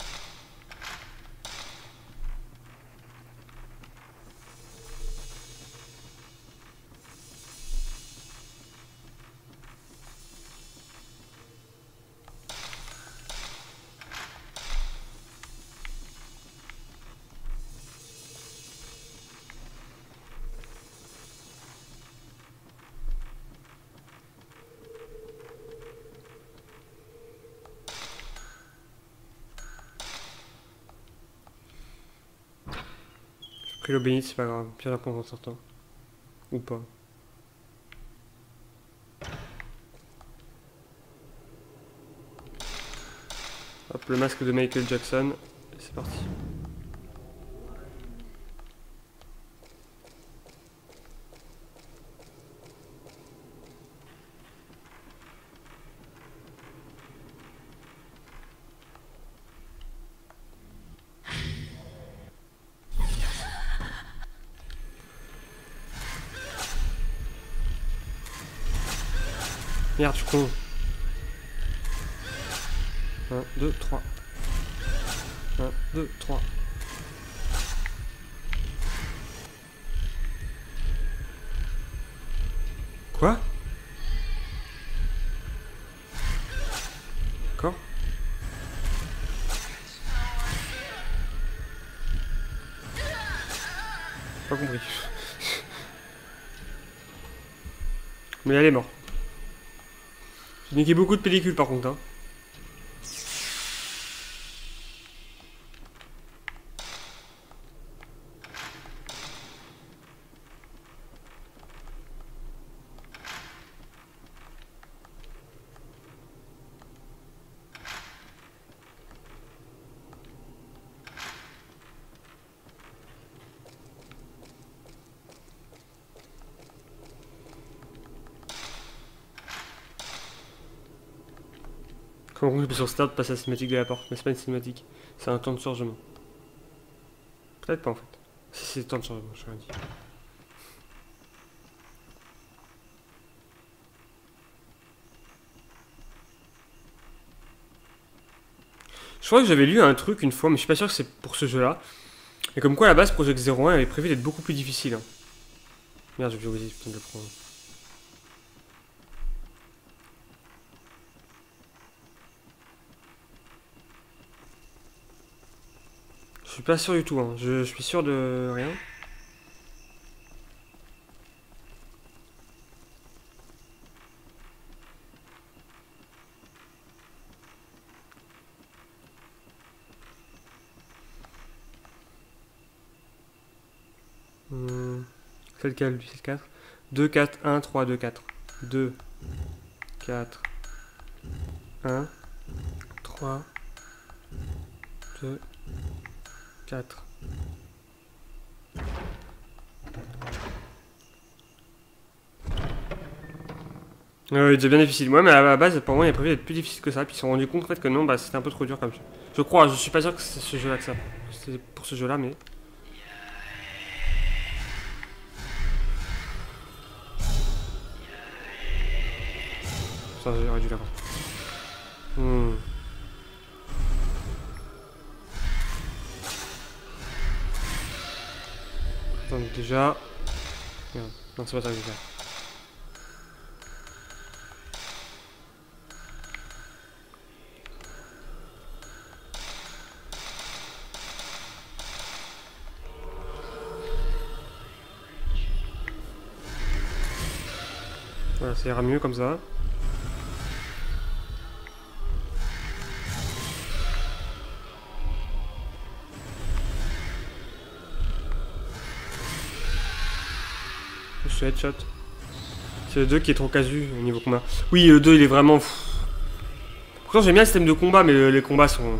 J'ai pris l'eau bénite, c'est pas grave, pire apprendre en sortant. Ou pas. Hop, le masque de Michael Jackson, et c'est parti. Merde, je suis con. 1, 2, 3. 1, 2, 3. Quoi? D'accord. Pas compris. Mais elle est morte. J'ai niqué beaucoup de pellicules par contre. Hein. Comment je peux sur start passer à la cinématique de la porte, mais c'est pas une cinématique, c'est un temps de chargement. Peut-être pas en fait. Si c'est le temps de chargement, je rien dit. Je crois que j'avais lu un truc une fois, mais je suis pas sûr que c'est pour ce jeu-là. Et comme quoi à la base, Project 01 avait prévu d'être beaucoup plus difficile. Hein. Merde, j'ai oublié putain de le prendre. Je suis pas sûr du tout, hein. Je suis sûr de rien. C'est lequel lui? C'est le 4. 2, 4, 1, 3, 2, 4. 2, 4, 1, 3, 2, 4. Il était bien difficile. Ouais, mais à la base, pour moi, il a prévu d'être plus difficile que ça. Puis ils se sont rendus compte en fait que non, bah c'était un peu trop dur comme jeu. Je crois, je suis pas sûr que c'est ce jeu-là que ça. C'est pour ce jeu-là, mais. Ça, j'aurais dû l'avoir. Attends, déjà. Merde. Non, c'est pas ça que je vais faire. Voilà, ça ira mieux comme ça. Je suis headshot. C'est le 2 qui est trop casu au niveau combat. Oui, le 2 il est vraiment fou. Pourtant j'aime bien le système de combat, mais les combats sont.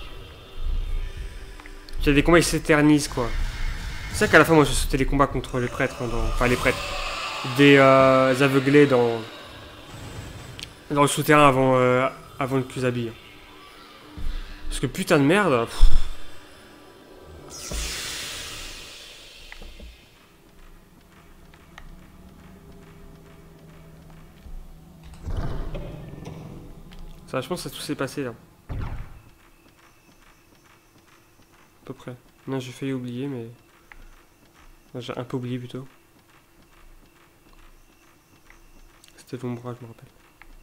Il y a des combats, ils s'éternisent quoi. C'est ça qu'à la fin, moi, je sautais les combats contre les prêtres. Hein, enfin, les prêtres. Des aveuglés dans le souterrain avant le Kusabi. Parce que putain de merde. Ça, je pense que ça tout s'est passé là. À peu près. Non, j'ai failli oublier, mais. J'ai un peu oublié plutôt. C'était l'ombre, je me rappelle.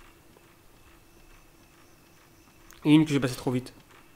Et une que j'ai passé trop vite.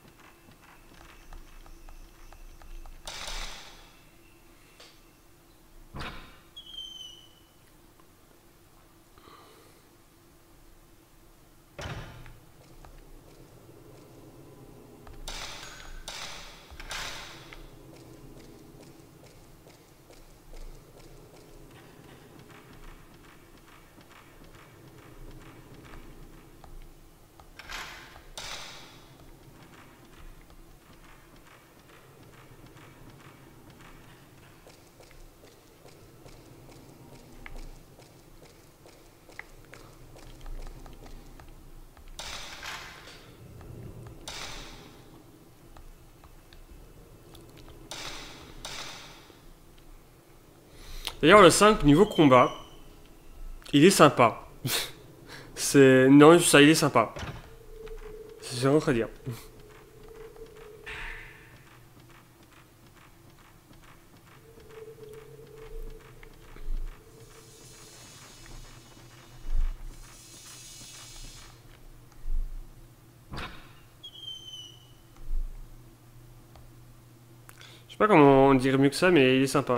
D'ailleurs, le 5, niveau combat, il est sympa. C'est. Non, ça, il est sympa. C'est rien à dire. Je sais pas comment on dirait mieux que ça, mais il est sympa.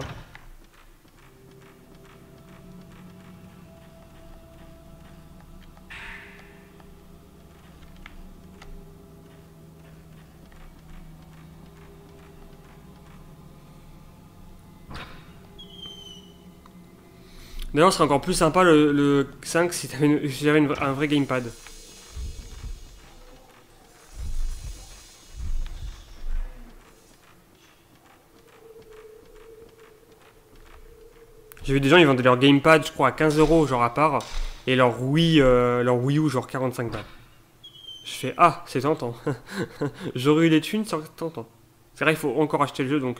D'ailleurs, ce serait encore plus sympa le 5 si j'avais un vrai gamepad. J'ai vu des gens, ils vendaient leur gamepad, je crois, à 15 €, genre à part, et leur Wii U, genre 45 balles. Je fais, ah, c'est tentant. J'aurais eu les thunes, c'est tentant. C'est vrai, il faut encore acheter le jeu, donc...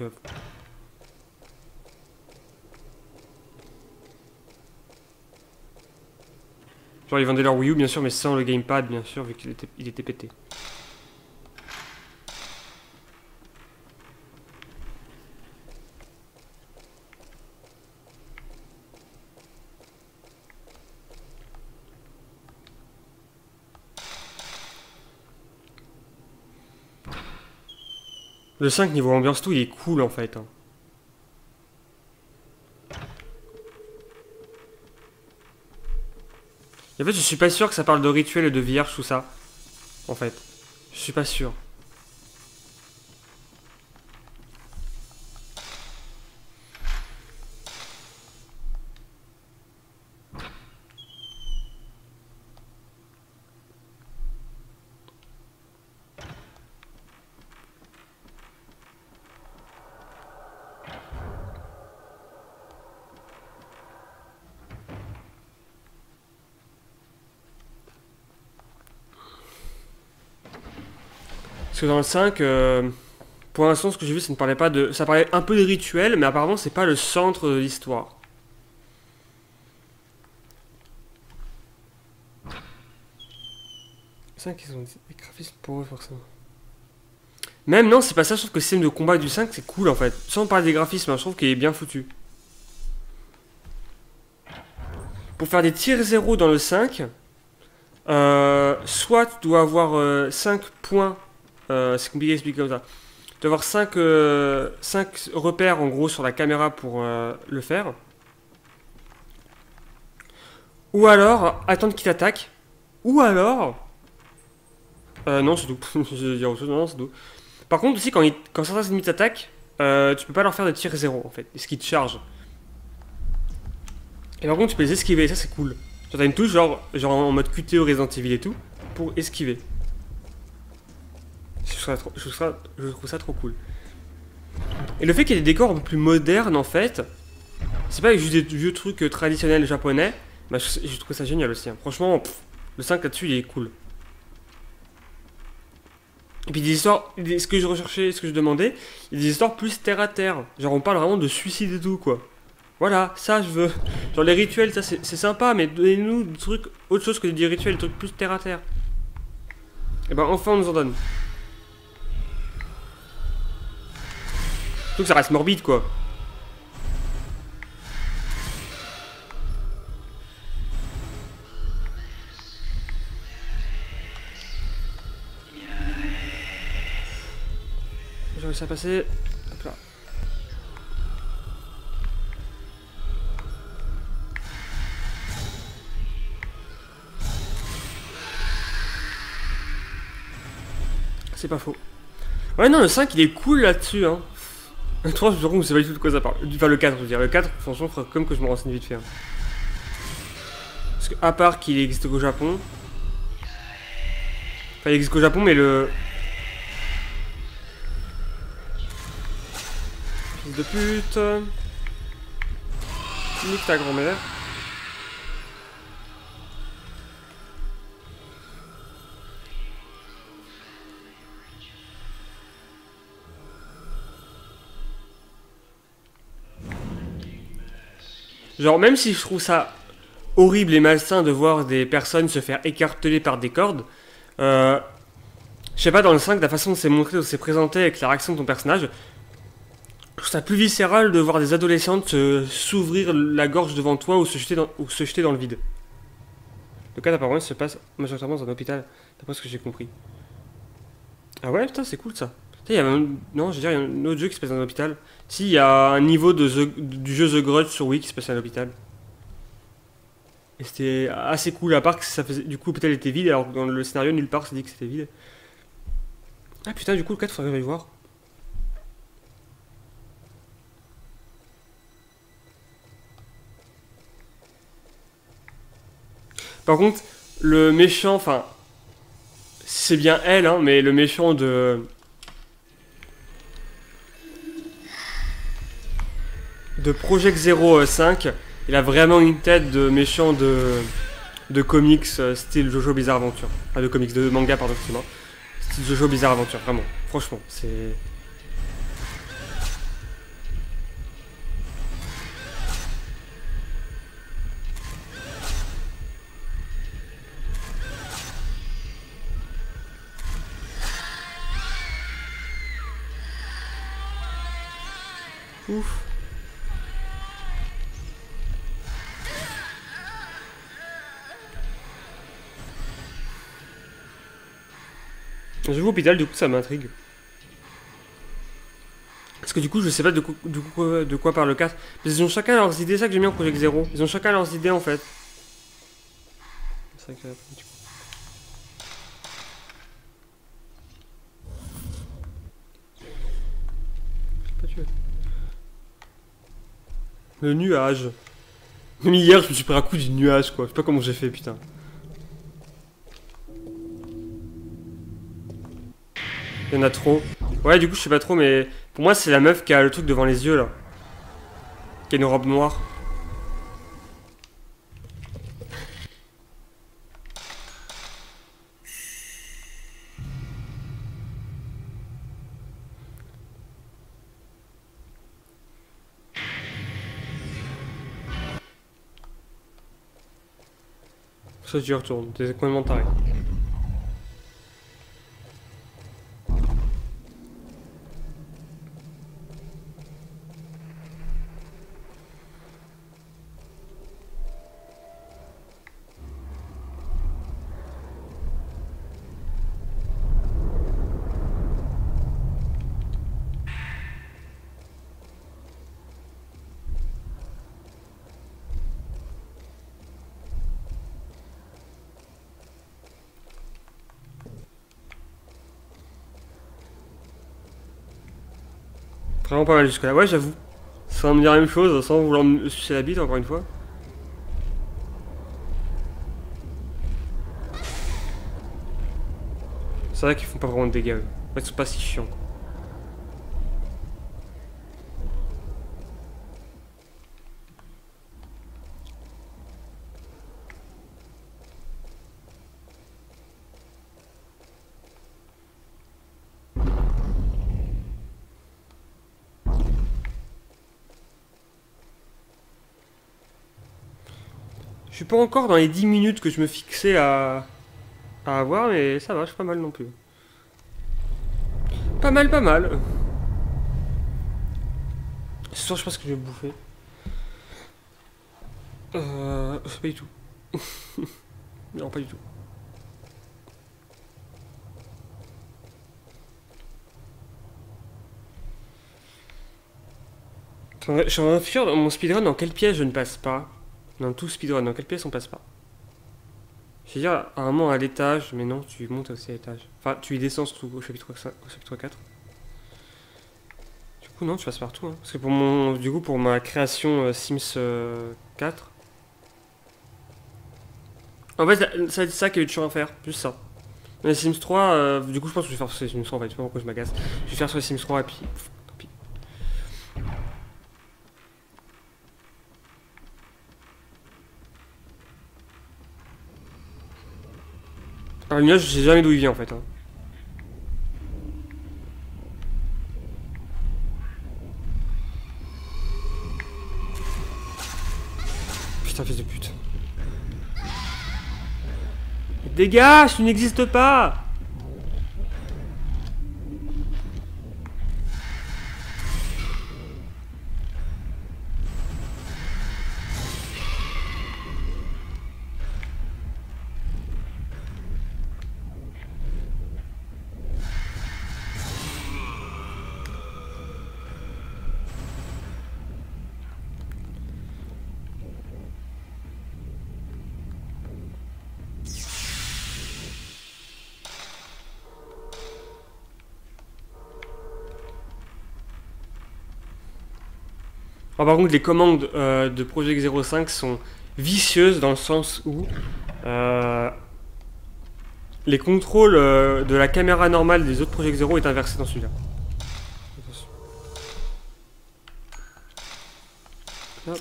Genre, ils vendaient leur Wii U, bien sûr, mais sans le gamepad, bien sûr, vu qu'il était pété. Le 5 niveau ambiance tout, il est cool en fait. Hein. Et en fait, je suis pas sûr que ça parle de rituel et de vierge, tout ça. En fait. Je suis pas sûr. Parce que dans le 5, pour l'instant, ce que j'ai vu, ça ne parlait pas de... Ça parlait un peu des rituels, mais apparemment, c'est pas le centre de l'histoire. Le 5, ils ont des graphismes pour eux, forcément. Même non, c'est pas ça, je trouve que le système de combat du 5, c'est cool, en fait. Sans parler des graphismes, hein, je trouve qu'il est bien foutu. Pour faire des tirs 0 dans le 5, soit tu dois avoir 5 points... c'est compliqué à expliquer comme ça. Tu dois avoir 5 repères en gros sur la caméra pour le faire. Ou alors attendre qu'il t'attaque. Ou alors... non c'est tout. Je vais dire autre chose, non c'est tout. Par contre aussi quand certains ennemis t'attaquent, tu peux pas leur faire de tir 0 en fait. Ce qui te charge. Et par contre tu peux les esquiver, ça c'est cool. T'as une touche genre en mode QTE Resident Evil et tout, pour esquiver. Je trouve ça trop cool. Et le fait qu'il y ait des décors un peu plus modernes en fait, c'est pas juste des vieux trucs traditionnels japonais, bah, je trouve ça génial aussi. Hein. Franchement, le 5 là-dessus il est cool. Et puis des histoires, ce que je recherchais, ce que je demandais, il y a des histoires plus terre à terre. Genre on parle vraiment de suicide et tout quoi. Voilà, ça je veux. Genre les rituels, ça c'est sympa, mais donnez-nous des trucs, autre chose que des rituels, des trucs plus terre à terre. Et ben enfin on nous en donne. Surtout que ça reste morbide quoi. J'ai réussi à passer. Hop là. C'est pas faux. Ouais non le 5 il est cool là-dessus hein. Le 3 je me rends compte que c'est pas du tout de quoi ça parle. Enfin le 4 je veux dire. Le 4 franchement faudrait comme que je me renseigne vite fait. Hein. Parce que à part qu'il existe qu'au Japon. Enfin il existe qu'au Japon mais le... Fils de pute. Nique ta grand-mère. Genre même si je trouve ça horrible et malsain de voir des personnes se faire écarteler par des cordes, je sais pas dans le 5 la façon dont c'est montré, dont c'est présenté avec la réaction de ton personnage, je trouve ça plus viscéral de voir des adolescentes s'ouvrir la gorge devant toi ou se jeter dans le vide. Le cas apparemment se passe majoritairement dans un hôpital, d'après ce que j'ai compris. Ah ouais putain c'est cool ça. Putain, il y a même... Non je veux dire il y a un autre jeu qui se passe dans un hôpital. Si il y a un niveau du jeu The Grudge sur Wii qui se passe à l'hôpital. Et c'était assez cool, à part que ça faisait. Du coup, l'hôpital était vide, alors que dans le scénario, nulle part, ça dit que c'était vide. Ah putain, du coup, le 4, faudrait que j'aille voir. Par contre, le méchant, enfin, c'est bien elle, hein, mais le méchant de Project 05, il a vraiment une tête de méchant de comics style Jojo Bizarre Adventure. Enfin, de comics, de manga, pardon, excusez-moi. Style Jojo Bizarre Adventure, vraiment. Franchement, c'est... Ouf. Je vais au hôpital, du coup ça m'intrigue. Parce que du coup je sais pas de quoi parle le 4. Mais ils ont chacun leurs idées, c'est ça que j'aime bien en Project Zero. Ils ont chacun leurs idées en fait. C'est vrai que du coup... J'ai pas tué. Le nuage. Même hier je me suis pris un coup du nuage quoi. Je sais pas comment j'ai fait putain. Il y en a trop. Ouais, du coup, je sais pas trop, mais pour moi, c'est la meuf qui a le truc devant les yeux là. Qui a une robe noire. Ça, tu y retournes. T'es complètement taré. Vraiment pas mal jusque-là. Ouais, j'avoue. Sans me dire la même chose, sans vouloir me sucer la bite, encore une fois. C'est vrai qu'ils font pas vraiment de dégâts, eux. En fait, ils sont pas si chiants, quoi. Je suis pas encore dans les 10 minutes que je me fixais à avoir, mais ça va, je suis pas mal non plus. Pas mal, pas mal. Ce soir, je pense que je vais bouffer. Je sais pas du tout. Non, pas du tout. Je suis en train de réfléchir dans mon speedrun dans quelle pièce je ne passe pas. Dans tout speedrun, dans quelle pièce on passe pas. Je vais dire à un moment à l'étage, mais non, tu montes aussi à l'étage. Enfin, tu y descends surtout au chapitre 4. Du coup, non, tu passes partout. Hein. Parce que du coup, pour ma création Sims 4. En fait, ça va être ça qui est toujours à faire, juste ça. Dans les Sims 3, du coup, je pense que je vais faire sur les Sims 3 en fait. Je sais pas pourquoi je m'agace. Je vais faire sur les Sims 3 et puis. Pff, tant pis. Alors, le nuage, je sais jamais d'où il vient en fait. Hein. Putain, fils de pute. Dégage, tu n'existes pas! Alors, par contre, les commandes de Project 05 sont vicieuses dans le sens où Euh, les contrôles de la caméra normale des autres Project Zero est inversé dans celui-là. Attention. Hop.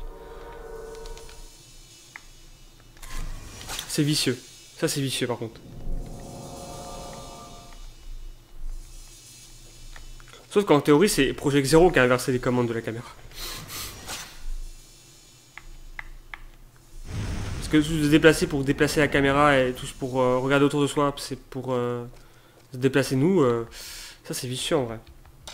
C'est vicieux. Ça c'est vicieux par contre. Sauf qu'en théorie c'est Project Zero qui a inversé les commandes de la caméra. Parce que tout se déplacer pour déplacer la caméra et tout pour regarder autour de soi, c'est pour se déplacer nous. Ça c'est vicieux en vrai.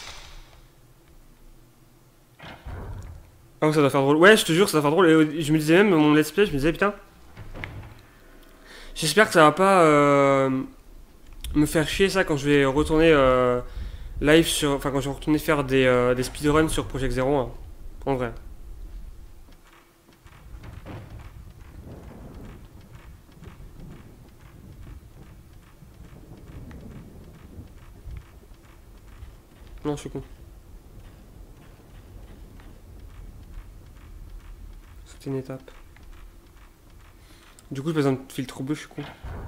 Ah ça doit faire drôle. Ouais je te jure ça doit faire drôle. Et je me disais même mon let's play, je me disais putain. J'espère que ça va pas me faire chier ça quand je vais retourner live sur. Enfin quand je vais retourner faire des speedruns sur Project Zero hein. En vrai. Non je suis con. C'était une étape. Du coup, j'ai besoin de filtre bleu, je suis con.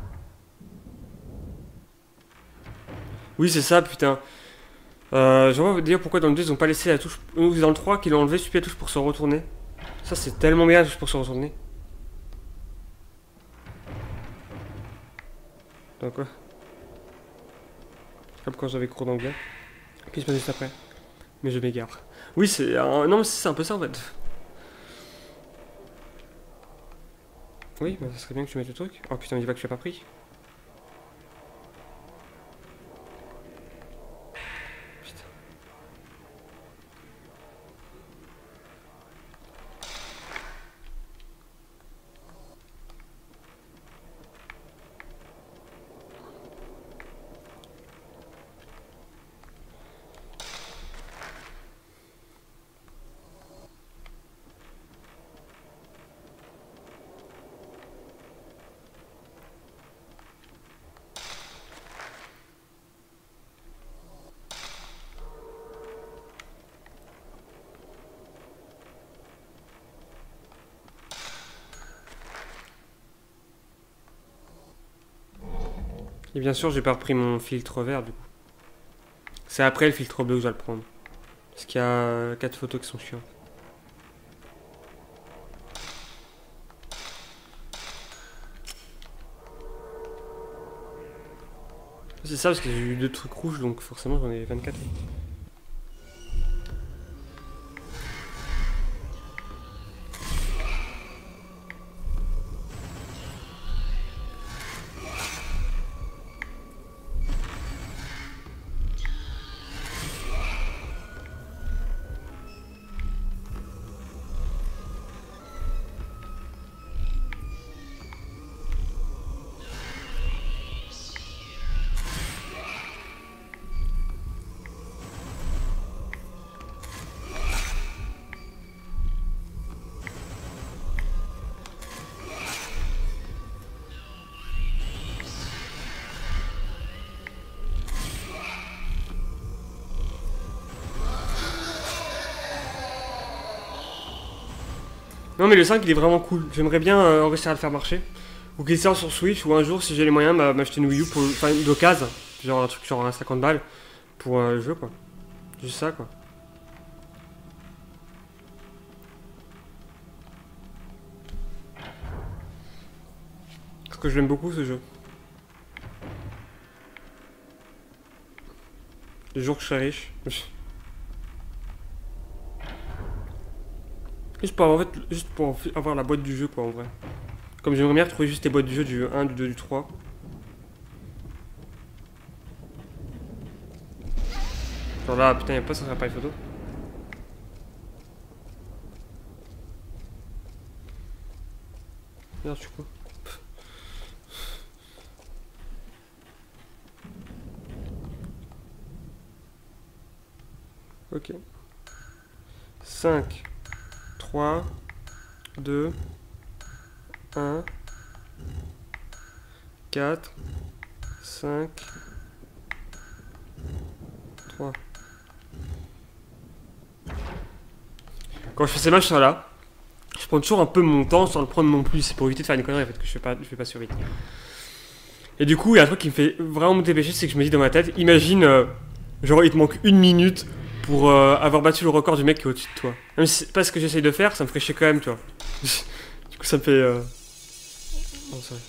Oui, c'est ça, putain. J'aimerais vous dire pourquoi dans le 2 ils ont pas laissé la touche. Ou dans le 3 qu'ils ont enlevé la touche pour se retourner. Ça, c'est tellement bien la touche pour se retourner. Donc, quoi comme quand j'avais cours d'anglais. Puis je passe juste après. Mais je m'égare. Oui, c'est. Non, mais c'est un peu ça en fait. Oui, bah, ça serait bien que tu mettes le truc. Oh putain, me dis pas que tu l'as pas pris. Putain. Et bien sûr, j'ai pas repris mon filtre vert du coup. C'est après le filtre bleu que je dois le prendre. Parce qu'il y a 4 photos qui sont chiantes. C'est ça parce que j'ai eu 2 trucs rouges donc forcément j'en ai 24. Non mais le 5 il est vraiment cool, j'aimerais bien réussir à le faire marcher. Ou qu'il sorte sur Switch ou un jour si j'ai les moyens m'acheter une Wii U pour enfin une d'occasion, genre un truc genre à 50 balles pour le jeu quoi. Juste ça quoi. Parce que je l'aime beaucoup ce jeu. Le jour que je serai riche. Juste pour avoir la boîte du jeu quoi en vrai. Comme j'aimerais bien retrouver juste les boîtes du jeu du 1, du 2, du 3. Genre là, putain, y'a pas ça appareil photo. Merde, je suis quoi? Ok. 5, 3, 2, 1, 4, 5, 3. Quand je fais ces matchs là, je je prends toujours un peu mon temps sans le prendre non plus. C'est pour éviter de faire une connerie en fait que je fais pas sur vite. Et du coup, il y a un truc qui me fait vraiment me dépêcher, c'est que je me dis dans ma tête, imagine, genre il te manque 1 minute pour avoir battu le record du mec qui est au-dessus de toi. Même si c'est pas ce que j'essaye de faire, ça me ferait chier quand même, tu vois. Du coup, ça me fait... Non, c'est vrai.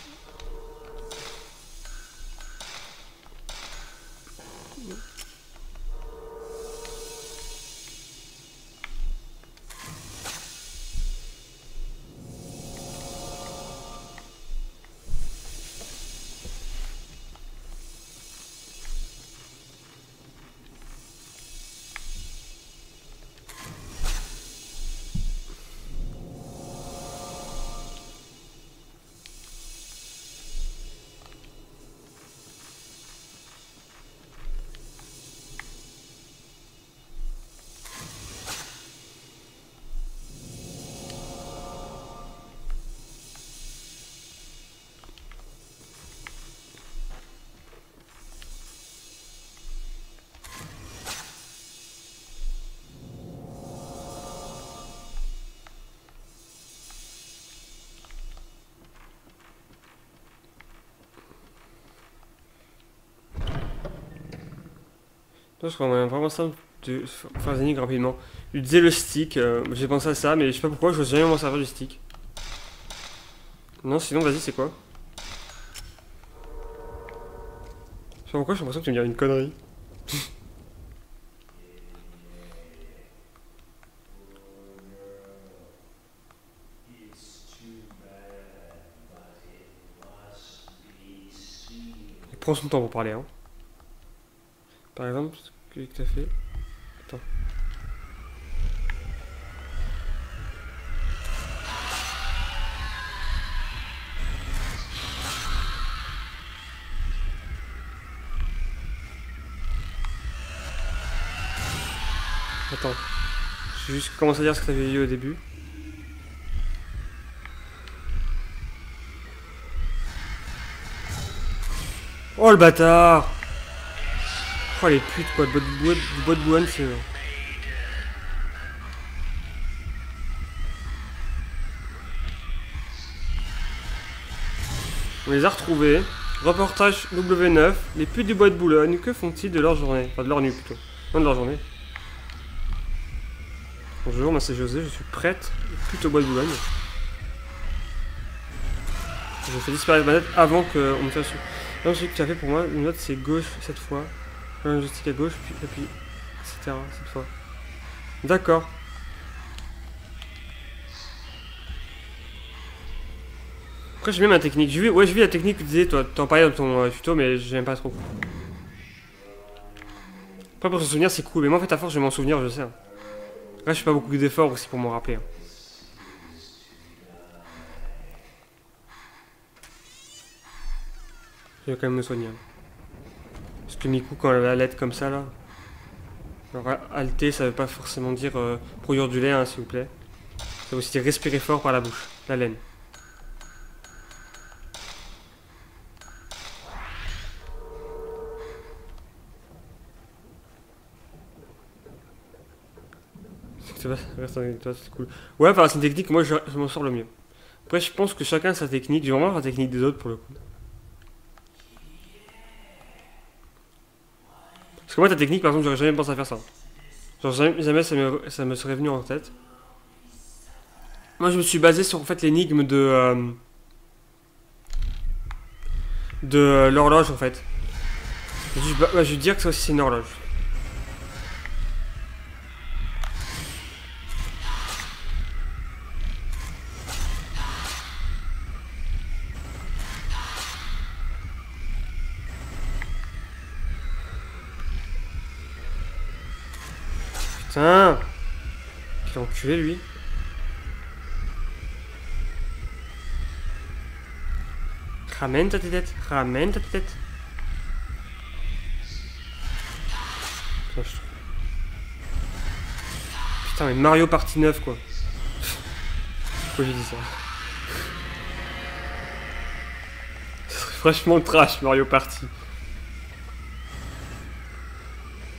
Je trouve un moyen vraiment simple de faire des énigmes rapidement. Utiliser le stick, j'ai pensé à ça, mais je sais pas pourquoi, je n'ose jamais m'en servir du stick. Non, sinon, vas-y, c'est quoi? Je sais pas pourquoi, j'ai l'impression que tu me dis une connerie. Il prend son temps pour parler, hein. Par exemple, ce que t'as fait. Attends. Attends. Je vais juste commencer à dire ce que t'avais dit au début. Oh le bâtard! Oh les putes quoi, le bois de Wuhan c'est... On les a retrouvés. Reportage W9. Les putes du bois de Boulogne, que font-ils de leur journée? Enfin de leur nuit plutôt. Non de leur journée. Bonjour, moi c'est José, je suis prêtre. Pute au bois de Boulogne. Je fais disparaître ma tête avant qu'on me fasse... Non, ce que tu as fait pour moi, une note c'est gauche cette fois. Un joystick à gauche, puis appuie, etc. cette fois. D'accord. Après j'ai bien ma technique. J'ai vu la technique que tu disais, toi, t'en parlais dans ton tuto, mais j'aime pas trop. Après pour se souvenir c'est cool, mais moi en fait à force je vais m'en souvenir, je sais. Hein. Là je fais pas beaucoup d'efforts aussi pour m'en rappeler. Hein. Je vais quand même me soigner. Hein. Parce que Miku quand elle a la lettre comme ça là. Alors halter ça veut pas forcément dire produire du lait hein, s'il vous plaît. Ça veut aussi dire respirer fort par la bouche, la laine. Reste avec toi, c'est cool. Ouais, enfin, c'est une technique, moi je m'en sors le mieux. Après, je pense que chacun a sa technique. J'ai vraiment la technique des autres pour le coup. Parce que moi, ta technique, par exemple, j'aurais jamais pensé à faire ça. Genre, jamais ça me serait venu en tête. Moi, je me suis basé sur en fait l'énigme de l'horloge en fait. Je vais dire que ça aussi c'est une horloge. Putain! Quel enculé lui. Ramène ta tête, ramène ta tête. Putain, mais Mario Party 9 quoi. Pourquoi j'ai dit ça? Ce serait franchement trash Mario Party.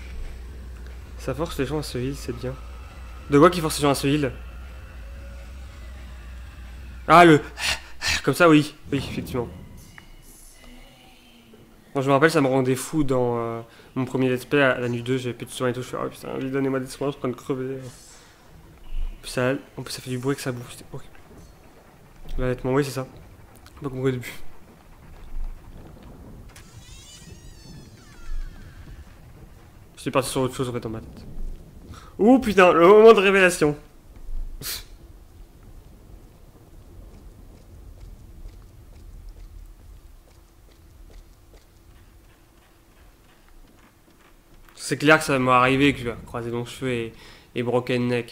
Ça force les gens à se heal, c'est bien. De quoi qui force les gens à se heal? Ah, le... Comme ça, oui. Oui, effectivement. Bon, je me rappelle, ça me rendait fou dans mon premier let's play, à la nuit 2, j'avais plus de soins et tout. Je fais, oh putain, lui, donnez-moi des soins, je suis en train de crever. Puis ça, en plus, ça fait du bruit que ça bouge. C'était horrible. Là, honnêtement, oui, c'est ça. Pas compris au début. J'étais parti sur autre chose en fait dans ma tête. Ouh putain, le moment de révélation. C'est clair que ça m'est arrivé que je vais croiser mon cheveu et broken neck.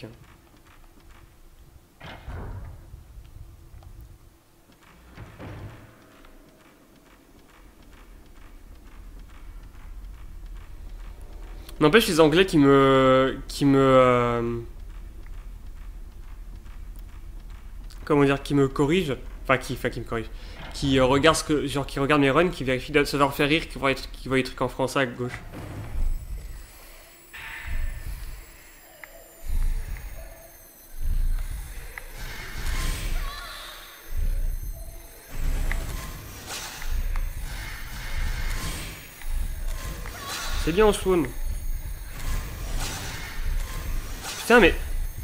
N'empêche les Anglais comment dire, qui me corrigent, qui me corrigent, qui regardent ce que, genre qui regardent mes runs, qui vérifient, ça leur fait rire, qui voient les trucs en français à gauche. C'est bien en spawn. Putain mais...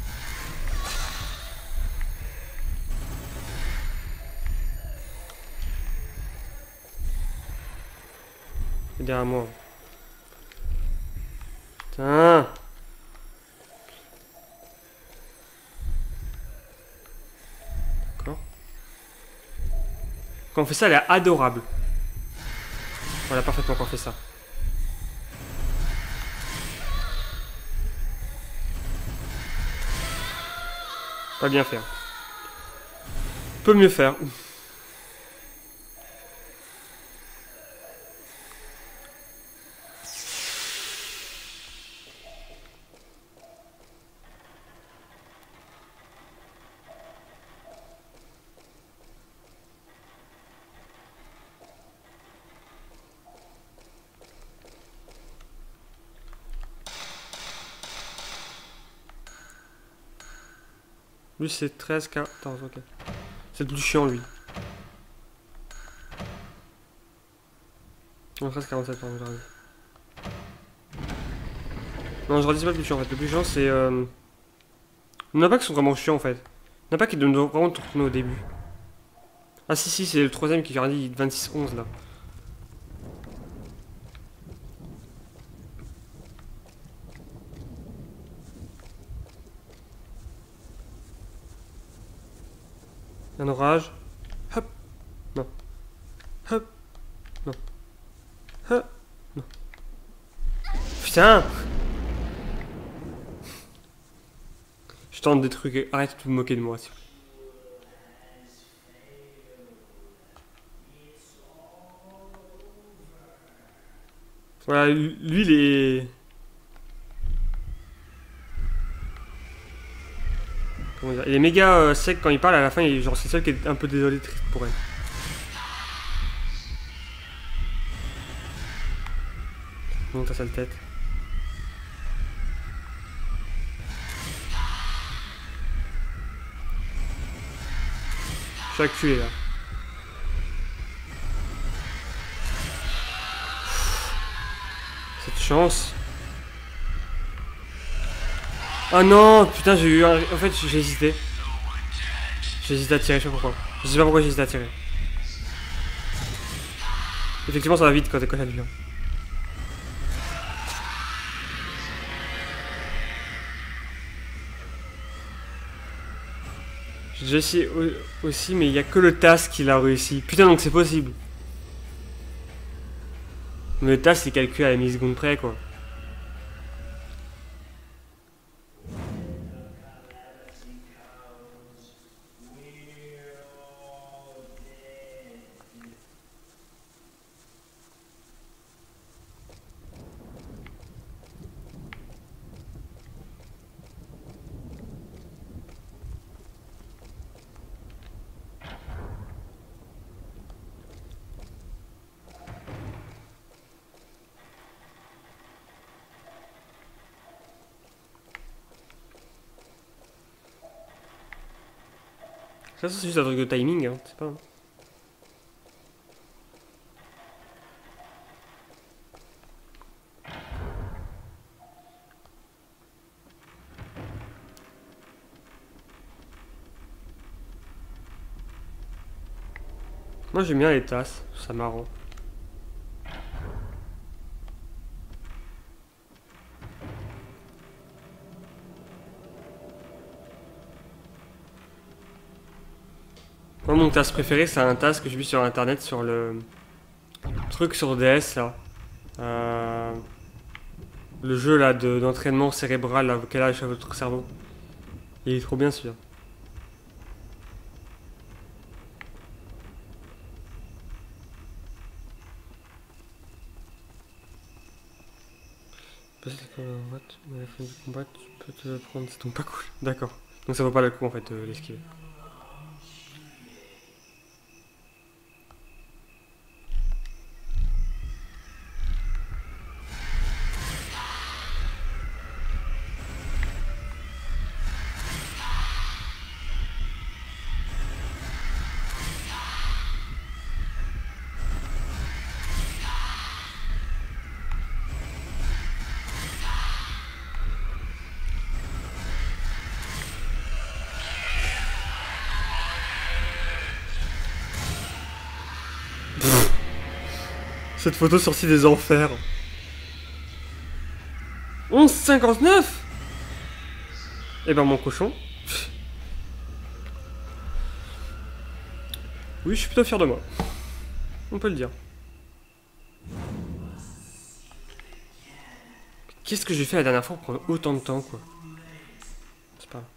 C'est derrière moi. Putain. D'accord. Quand on fait ça, elle est adorable. Voilà, parfaitement quand on fait ça. Pas bien faire. Peut mieux faire. Lui c'est 13, 14, ok. C'est le plus chiant lui. Non, 13, 47, pardon, j'aurais dit. Non, je redis pas le plus chiant en fait. Le plus chiant c'est... Il n'y en a pas qui sont vraiment chiants en fait. Il n'y en a pas qui donnent vraiment tourner au début. Ah si, c'est le troisième qui a dit 26-11 là. Un orage. Hop. Non. Hop. Non. Hop. Non. Putain. Je tente des trucs. Arrête de vous moquer de moi. S'il vous plaît. Voilà, lui il est... Comment dire, il est méga sec quand il parle, à la fin, genre c'est seul qui est un peu désolé, triste pour elle. Monte ta sale tête. Je suis acculé là. Cette chance. Ah non, putain, j'ai eu un... En fait, j'ai hésité. J'ai hésité à tirer, je sais pas pourquoi. Je sais pas pourquoi j'ai hésité à tirer. Effectivement, ça va vite quand t'es collé à lui. J'ai déjà essayé aussi, mais il y a que le TAS qui l'a réussi. Putain, donc c'est possible. Mais le TAS, c'est calculé à la milliseconde près, quoi. Ça c'est juste un truc de timing, hein, c'est pas. Moi j'aime bien les tasses, ça marrant. Moi mon tasse préféré c'est un tasse que j'ai vu sur internet sur le truc sur DS là. Le jeu là d'entraînement cérébral là, auquel lâche à votre cerveau. Il est trop bien celui-là. Peut-être que à la fin du combat tu peux te le prendre, c'est donc pas cool. D'accord. Donc ça vaut pas le coup en fait l'esquiver. Cette photo sortie des enfers. 11,59. Eh ben mon cochon. Oui, je suis plutôt fier de moi. On peut le dire. Qu'est-ce que j'ai fait la dernière fois pour prendre autant de temps, quoi? C'est pas...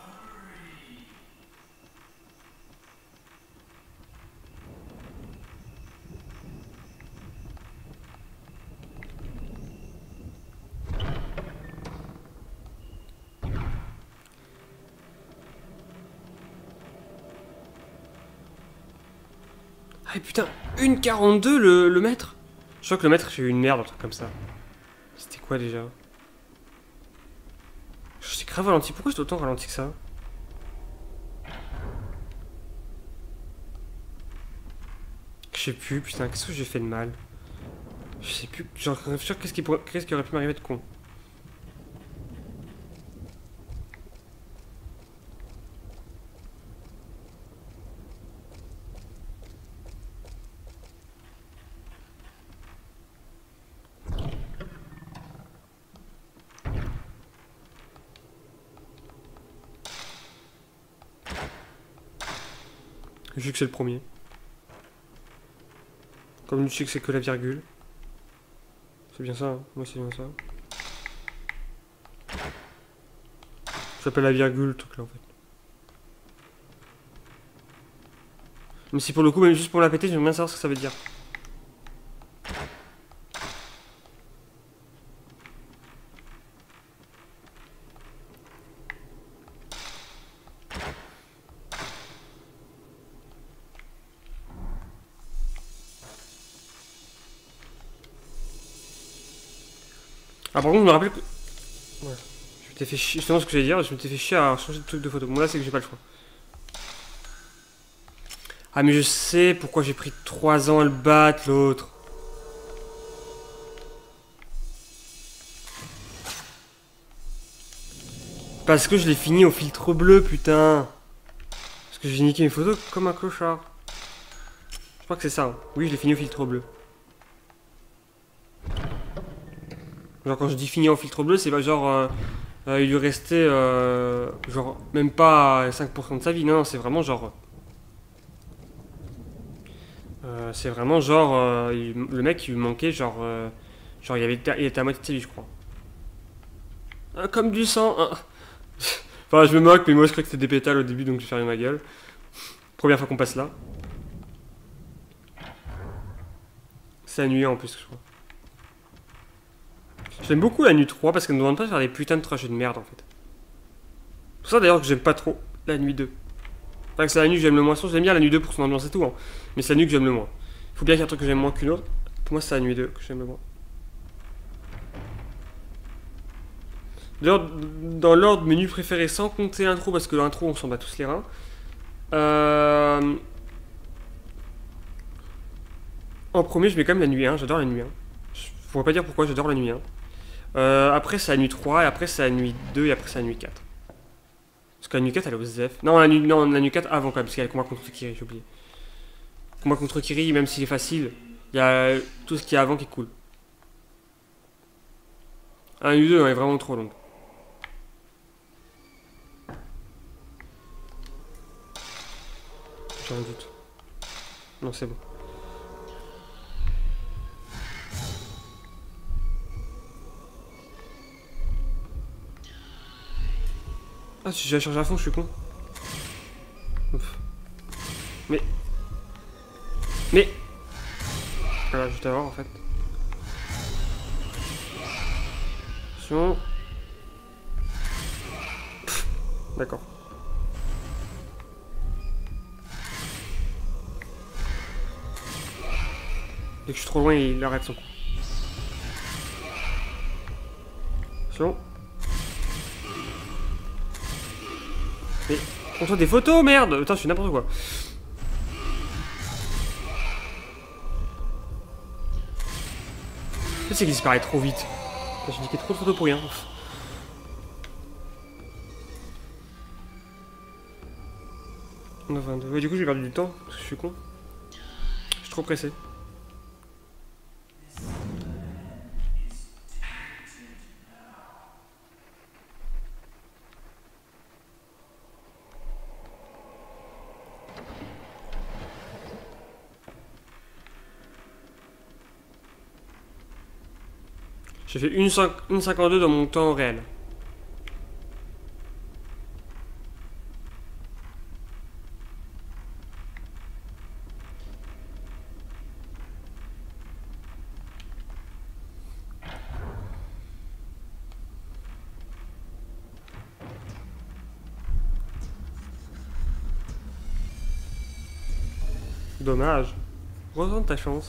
Ah putain, 1,42 le mètre. Je crois que le mètre, j'ai eu une merde, un truc comme ça. C'était quoi déjà? Je suis grave ralenti. Pourquoi j'ai autant ralenti que ça? Je sais plus, putain, qu'est-ce que j'ai fait de mal? Je sais plus, genre, qu'est-ce qui aurait pu m'arriver de con? Vu que c'est le premier. Comme tu sais que c'est que la virgule. C'est bien ça, hein. Moi c'est bien ça. J'appelle la virgule, le truc là en fait. Mais si pour le coup, même juste pour la péter, j'aime bien savoir ce que ça veut dire. Ah par contre, je me rappelle que... Ouais. Je m'étais fait chier, justement ce que j'allais dire, je m'étais fait chier à changer de truc de photo. Bon là c'est que j'ai pas le choix. Ah mais je sais pourquoi j'ai pris 3 ans à le battre l'autre. Parce que je l'ai fini au filtre bleu, putain. Parce que j'ai niqué mes photos comme un clochard. Je crois que c'est ça. Hein. Oui, je l'ai fini au filtre bleu. Genre quand je dis fini au filtre bleu, c'est pas genre... il lui restait genre même pas 5% de sa vie. Non, non c'est vraiment genre... c'est vraiment genre... le mec, il lui manquait genre... genre il était à moitié de sa vie, je crois. Comme du sang. Hein. Enfin, je me moque, mais moi je crois que c'était des pétales au début, donc je vais fermer ma gueule. Première fois qu'on passe là. C'est la nuit en plus, je crois. J'aime beaucoup la nuit 3 parce qu'elle ne demande pas de faire des putains de trajets de merde en fait. C'est pour ça d'ailleurs que j'aime pas trop la nuit 2. Enfin, que c'est la nuit que j'aime le moins. J'aime bien la nuit 2 pour son ambiance et tout, hein. Mais c'est la nuit que j'aime le moins. Il faut bien qu'il y ait un truc que j'aime moins qu'une autre. Pour moi, c'est la nuit 2 que j'aime le moins. D'ailleurs, dans l'ordre menu préféré, sans compter l'intro, parce que l'intro, on s'en bat tous les reins. En premier, je mets quand même la nuit 1. J'adore la nuit 1. Je pourrais pas dire pourquoi j'adore la nuit 1. Après, c'est la nuit 3. Et après, c'est la nuit 2. Et après, c'est la nuit 4. Parce que la nuit 4, elle est au ZF. Non, la nuit 4 avant quand même. Parce qu'il y a le combat contre Kiri, j'ai oublié. Le combat contre Kiri, même s'il est facile, il y a tout ce qu'il y a avant qui est cool. La nuit 2, elle est vraiment trop longue. J'ai un doute. Non, c'est bon. Ah, si j'ai chargé à fond, je suis con. Ouf. Mais. Voilà, juste à voir en fait. Attention. D'accord. Dès que je suis trop loin, il arrête son coup. Attention. Mais, prends-toi des photos, merde! Putain, je fais n'importe quoi. Le fait, c'est qu'il disparaît trop vite. J'ai niqué trop de photos pour rien. On a 22. Ouais, du coup, j'ai perdu du temps, parce que je suis con. Je suis trop pressé. J'ai fait 1,52 dans mon temps réel. Dommage. Retente ta chance.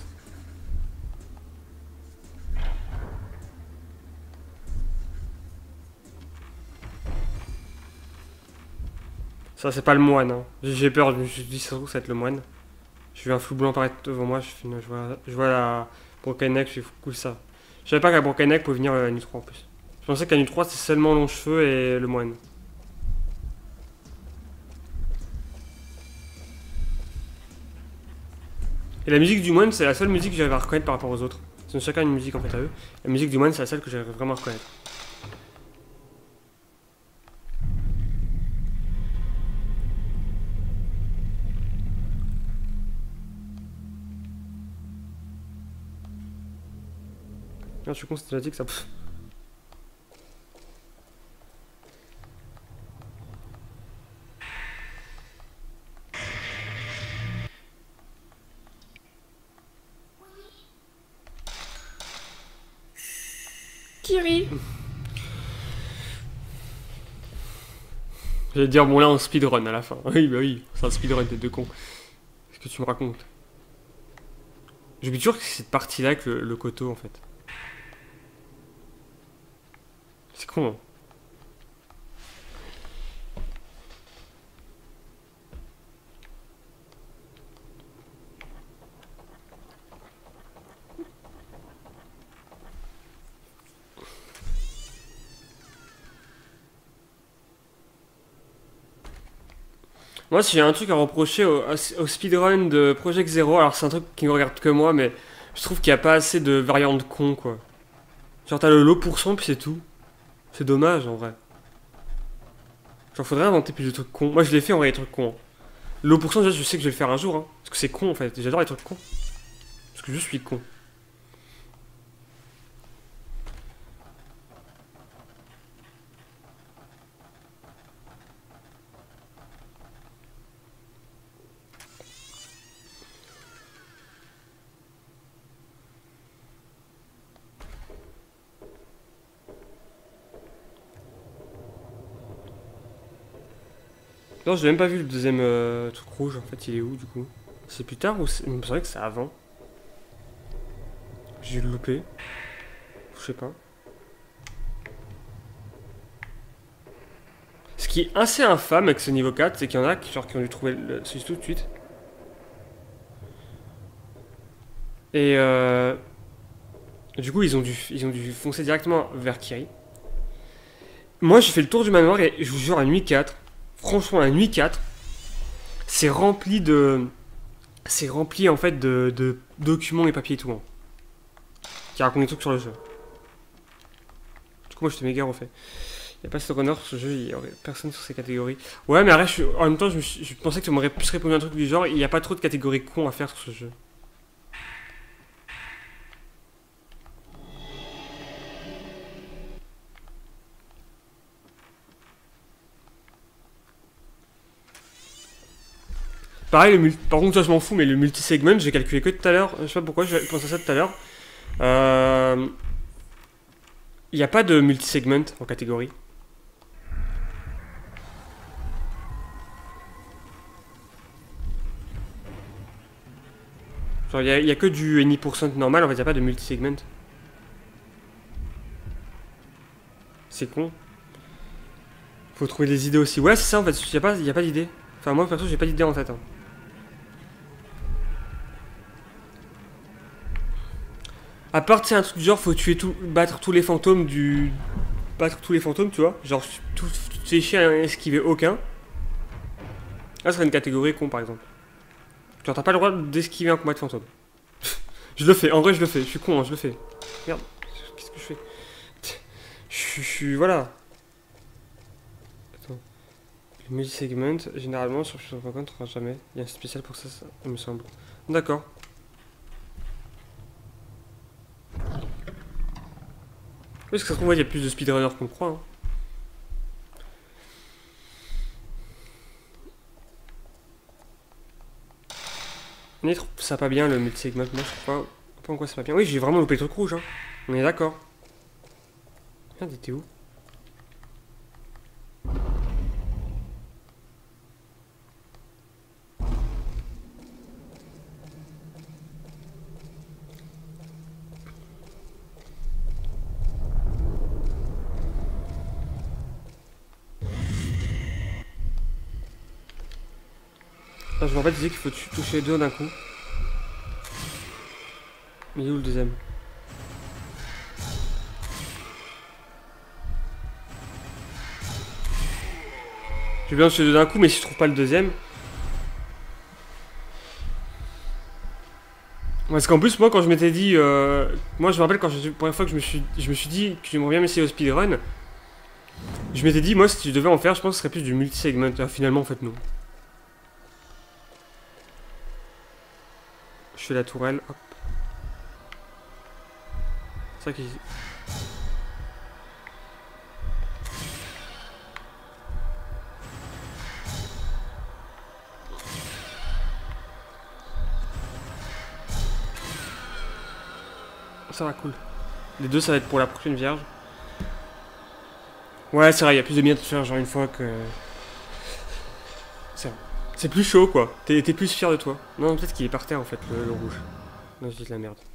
Ça, c'est pas le moine. Hein. J'ai peur, je me suis dit, ça se trouve, ça va être le moine. J'ai vu un flou blanc apparaître devant moi, je vois la Broken Neck, je fais cool ça. Je savais pas que la Broken Neck pouvait venir à nu 3 en plus. Je pensais qu'à nu 3 c'est seulement long cheveux et le moine. Et la musique du moine, c'est la seule musique que j'arrive à reconnaître par rapport aux autres. Ils ont chacun une musique en fait à eux. La musique du moine, c'est la seule que j'arrive vraiment à reconnaître. Non, je suis con, c'est dit que ça. Kiri. J'allais dire, bon là, on speedrun à la fin. Oui, bah oui, c'est un speedrun, t'es deux cons. Qu'est-ce que tu me racontes? J'oublie toujours que c'est cette partie-là avec le coteau en fait. C'est con, hein. Moi, si j'ai un truc à reprocher au speedrun de Project Zero, alors c'est un truc qui ne regarde que moi, mais je trouve qu'il n'y a pas assez de variantes cons, quoi. Genre, t'as le lot pour cent, puis c'est tout. C'est dommage, en vrai. Genre, faudrait inventer plus de trucs cons. Moi, je l'ai fait en vrai, les trucs cons. Hein. Le lot pour cent, déjà, je sais que je vais le faire un jour, hein. Parce que c'est con, en fait. J'adore les trucs cons. Parce que je suis con. Non, j'ai même pas vu le deuxième truc rouge, en fait, il est où, du coup? C'est plus tard ou c'est... Il me semblait que c'est avant. J'ai loupé. Je sais pas. qui est assez infâme avec ce niveau 4, c'est qu'il y en a qui, genre, qui ont dû trouver celui tout de suite. Et du coup, ils ont dû foncer directement vers Kiri. Moi, j'ai fait le tour du manoir et je vous jure, la nuit 4, franchement, la nuit 4, c'est rempli de... C'est rempli en fait de documents et papiers et tout. Hein, qui racontent des trucs sur le jeu. Du coup, moi, j'étais méga refait. Il n'y a pas de runner sur ce jeu, il n'y aurait personne sur ces catégories. Ouais, mais après, en même temps, je pensais que tu m'aurais plus répondu à un truc du genre, il n'y a pas trop de catégories cons à faire sur ce jeu. Pareil, par contre, ça je m'en fous, mais le multi-segment, j'ai calculé que tout à l'heure. Je sais pas pourquoi, je pensais à ça tout à l'heure. Il n'y a pas de multi-segment en catégorie. Genre, il y a que du any% normal, en fait, il n'y a pas de multi-segment. C'est con. Faut trouver des idées aussi. Ouais, c'est ça en fait, il n'y a pas d'idée. Enfin, moi perso, j'ai pas d'idée en tête. Hein. À part, c'est un truc du genre, faut tuer battre tous les fantômes du. Battre tous les fantômes, tu vois. Genre, tous ces chiens à esquiver aucun. Là, ça serait une catégorie con par exemple. Genre, t'as pas le droit d'esquiver un combat de fantômes. Je le fais, en vrai, je le fais. Je suis con, hein, je le fais. Merde, qu'est-ce que je fais? Je suis. Voilà. Attends. Le multi-segment, généralement, sur le ne trouvera jamais. Il y a un spécial pour ça, il me semble. D'accord. Parce que ça se trouve, il y a plus de speedrunners qu'on croit. Hein. On trouve ça pas bien le multi-segment. Moi, je crois pas en quoi c'est pas bien. Oui, j'ai vraiment loupé le truc rouge. Hein. On est d'accord. Merde, il était où? Ah, je me rappelle, disais qu'il faut toucher les deux d'un coup. Mais il est où le deuxième? J'ai bien touché les deux d'un coup, mais si je trouve pas le deuxième. Parce qu'en plus, moi, quand je m'étais dit. Moi, je me rappelle quand la première fois que je me suis dit que j'aimerais bien m'essayer au speedrun. Je m'étais dit, moi, si je devais en faire, je pense que ce serait plus du multi-segment. Finalement, en fait, non. Je fais la tourelle, hop. C'est ça qui. Ça va, cool. Les deux, ça va être pour la prochaine vierge. Ouais, c'est vrai, il y a plus de bien de faire genre une fois que. C'est plus chaud, quoi. T'es plus fier de toi. Non, peut-être qu'il est par terre, en fait, le rouge. Non, je dis de la merde.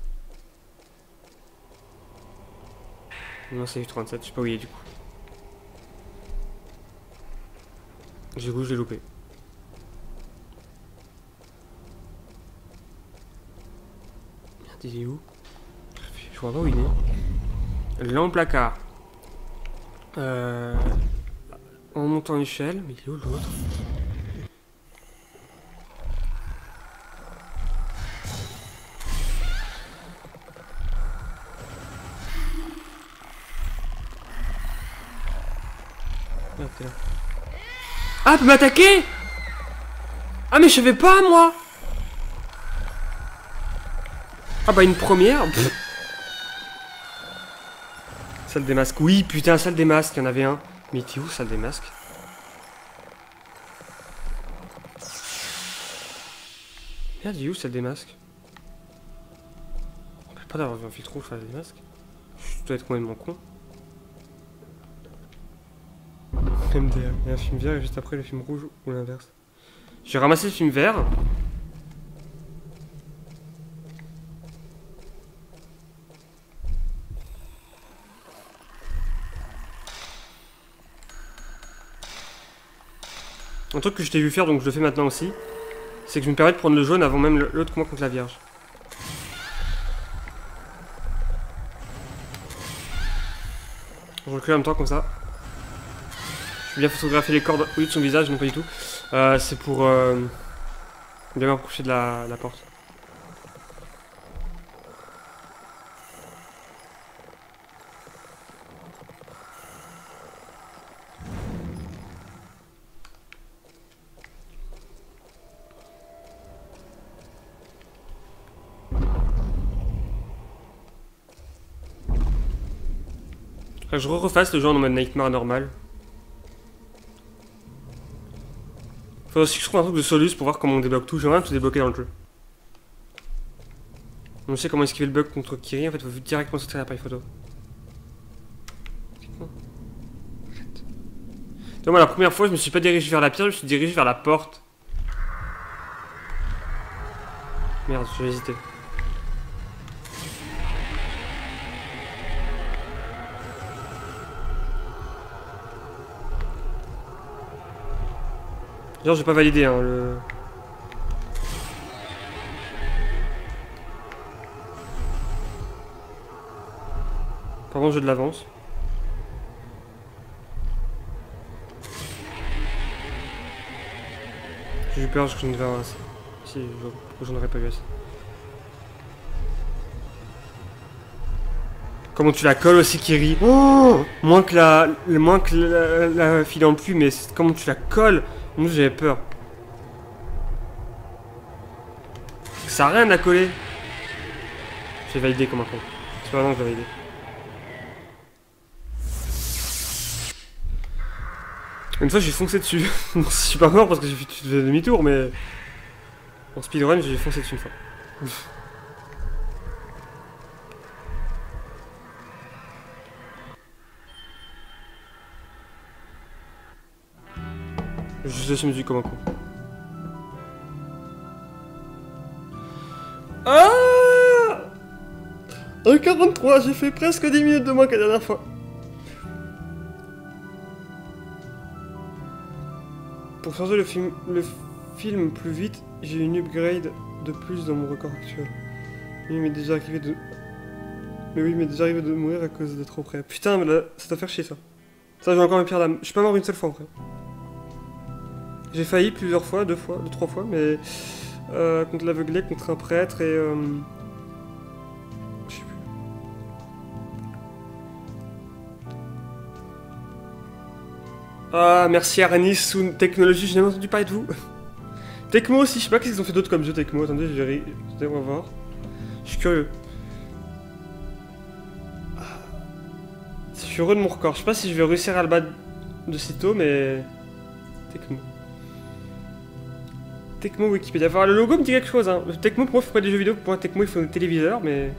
Non, c'est U37, je sais pas où il est, du coup. Du coup, je l'ai loupé. Merde, il est où? Je vois pas où il est. Là, en placard. En montant l'échelle, mais il est où l'autre? Ah, elle peut m'attaquer! Ah, mais je savais pas, moi! Ah, bah, une première. Salle des masques. Oui, putain, salle des masques, il y en avait un. Mais t'es où, salle des masques? Merde, il est où, salle des masques? On peut pas d'avoir vu un filtre rouge, salle des masques. Je dois être complètement con. MDR. Il y a un film vert et juste après le film rouge ou l'inverse. J'ai ramassé le film vert. Un truc que je t'ai vu faire, donc je le fais maintenant aussi, c'est que je me permets de prendre le jaune avant même l'autre combat contre la Vierge. Je recule en même temps comme ça. Je vais bien photographier les cordes au lieu de son visage, non pas du tout. C'est pour bien m'approcher de la porte. Je refasse le jeu en mode Nightmare normal. Faut aussi que je trouve un truc de Solus pour voir comment on débloque tout. J'aimerais bien tout débloquer dans le jeu. On sait comment esquiver le bug contre Kiri, en fait, faut directement sortir l'appareil photo. Arrête. Moi, la première fois, je me suis pas dirigé vers la pierre, je me suis dirigé vers la porte. Merde, j'ai hésité. Genre, j'ai pas validé, hein, le... Pardon, jeu de l'avance. J'ai eu peur que je ne verrai assez. Si, j'en aurais pas eu assez. Comment tu la colles aussi, Kiri? Oh, moins que la file en pluie, mais comment tu la colles? Moi, j'avais peur. Ça a rien à coller. J'ai validé comme un con. C'est pas vraiment que j'ai validé. Une fois, j'ai foncé dessus. Je suis pas mort parce que j'ai fait demi-tour, mais... En speedrun, j'ai foncé dessus une fois. Je laisse musique comme un con. Ah! En 43, j'ai fait presque 10 minutes de moins que la dernière fois. Pour changer le film plus vite, j'ai une upgrade de plus dans mon record actuel. Oui, mais déjà arrivé de... Mais oui, mais déjà arrivé de mourir à cause de trop près. Putain, mais là, ça doit faire chier ça. Ça, j'ai encore une pierre d'âme. Je suis pas mort une seule fois en vrai. J'ai failli plusieurs fois, deux, trois fois, mais... contre l'aveuglé, contre un prêtre et... Je sais plus. Ah, merci Aranis, Soon Technologie, j'ai jamais entendu parler de vous. Tecmo aussi, je sais pas qu'est-ce qu'ils ont fait d'autres comme jeu Tecmo. Attendez, on va voir. Je suis curieux. Je suis heureux de mon record. Je sais pas si je vais réussir à le battre de sitôt, mais... Tecmo. Tecmo Wikipédia. Enfin, le logo me dit quelque chose, hein. Tecmo, pour moi, il faut pas des jeux vidéo. Pour moi, Tecmo, il faut un téléviseur, mais...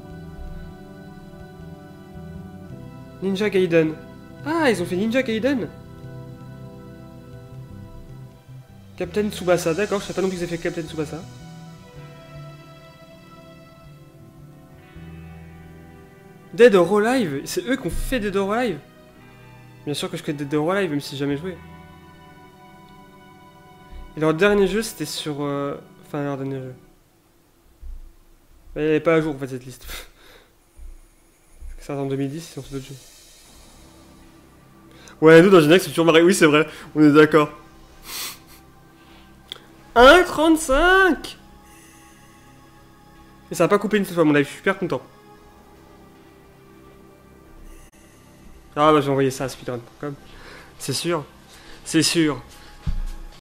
Ninja Gaiden. Ah, ils ont fait Ninja Gaiden. Captain Tsubasa, d'accord, je sais pas non plus qu'ils aient fait Captain Tsubasa. Dead or Alive, c'est eux qui ont fait Dead or Alive. Bien sûr que je connais Dead or Alive, même si j'ai jamais joué. Et leur dernier jeu, c'était sur... Enfin, leur dernier jeu. Elle est pas à jour, en fait, cette liste. C'est en 2010, ils sont sur d'autres jeux. Ouais, nous, dans Genex, c'est toujours marré. Oui, c'est vrai, on est d'accord. 1,35. Et ça a pas coupé une seule fois, mon live, je suis super content. Ah bah, j'ai envoyé ça à speedrun.com. C'est sûr. C'est sûr.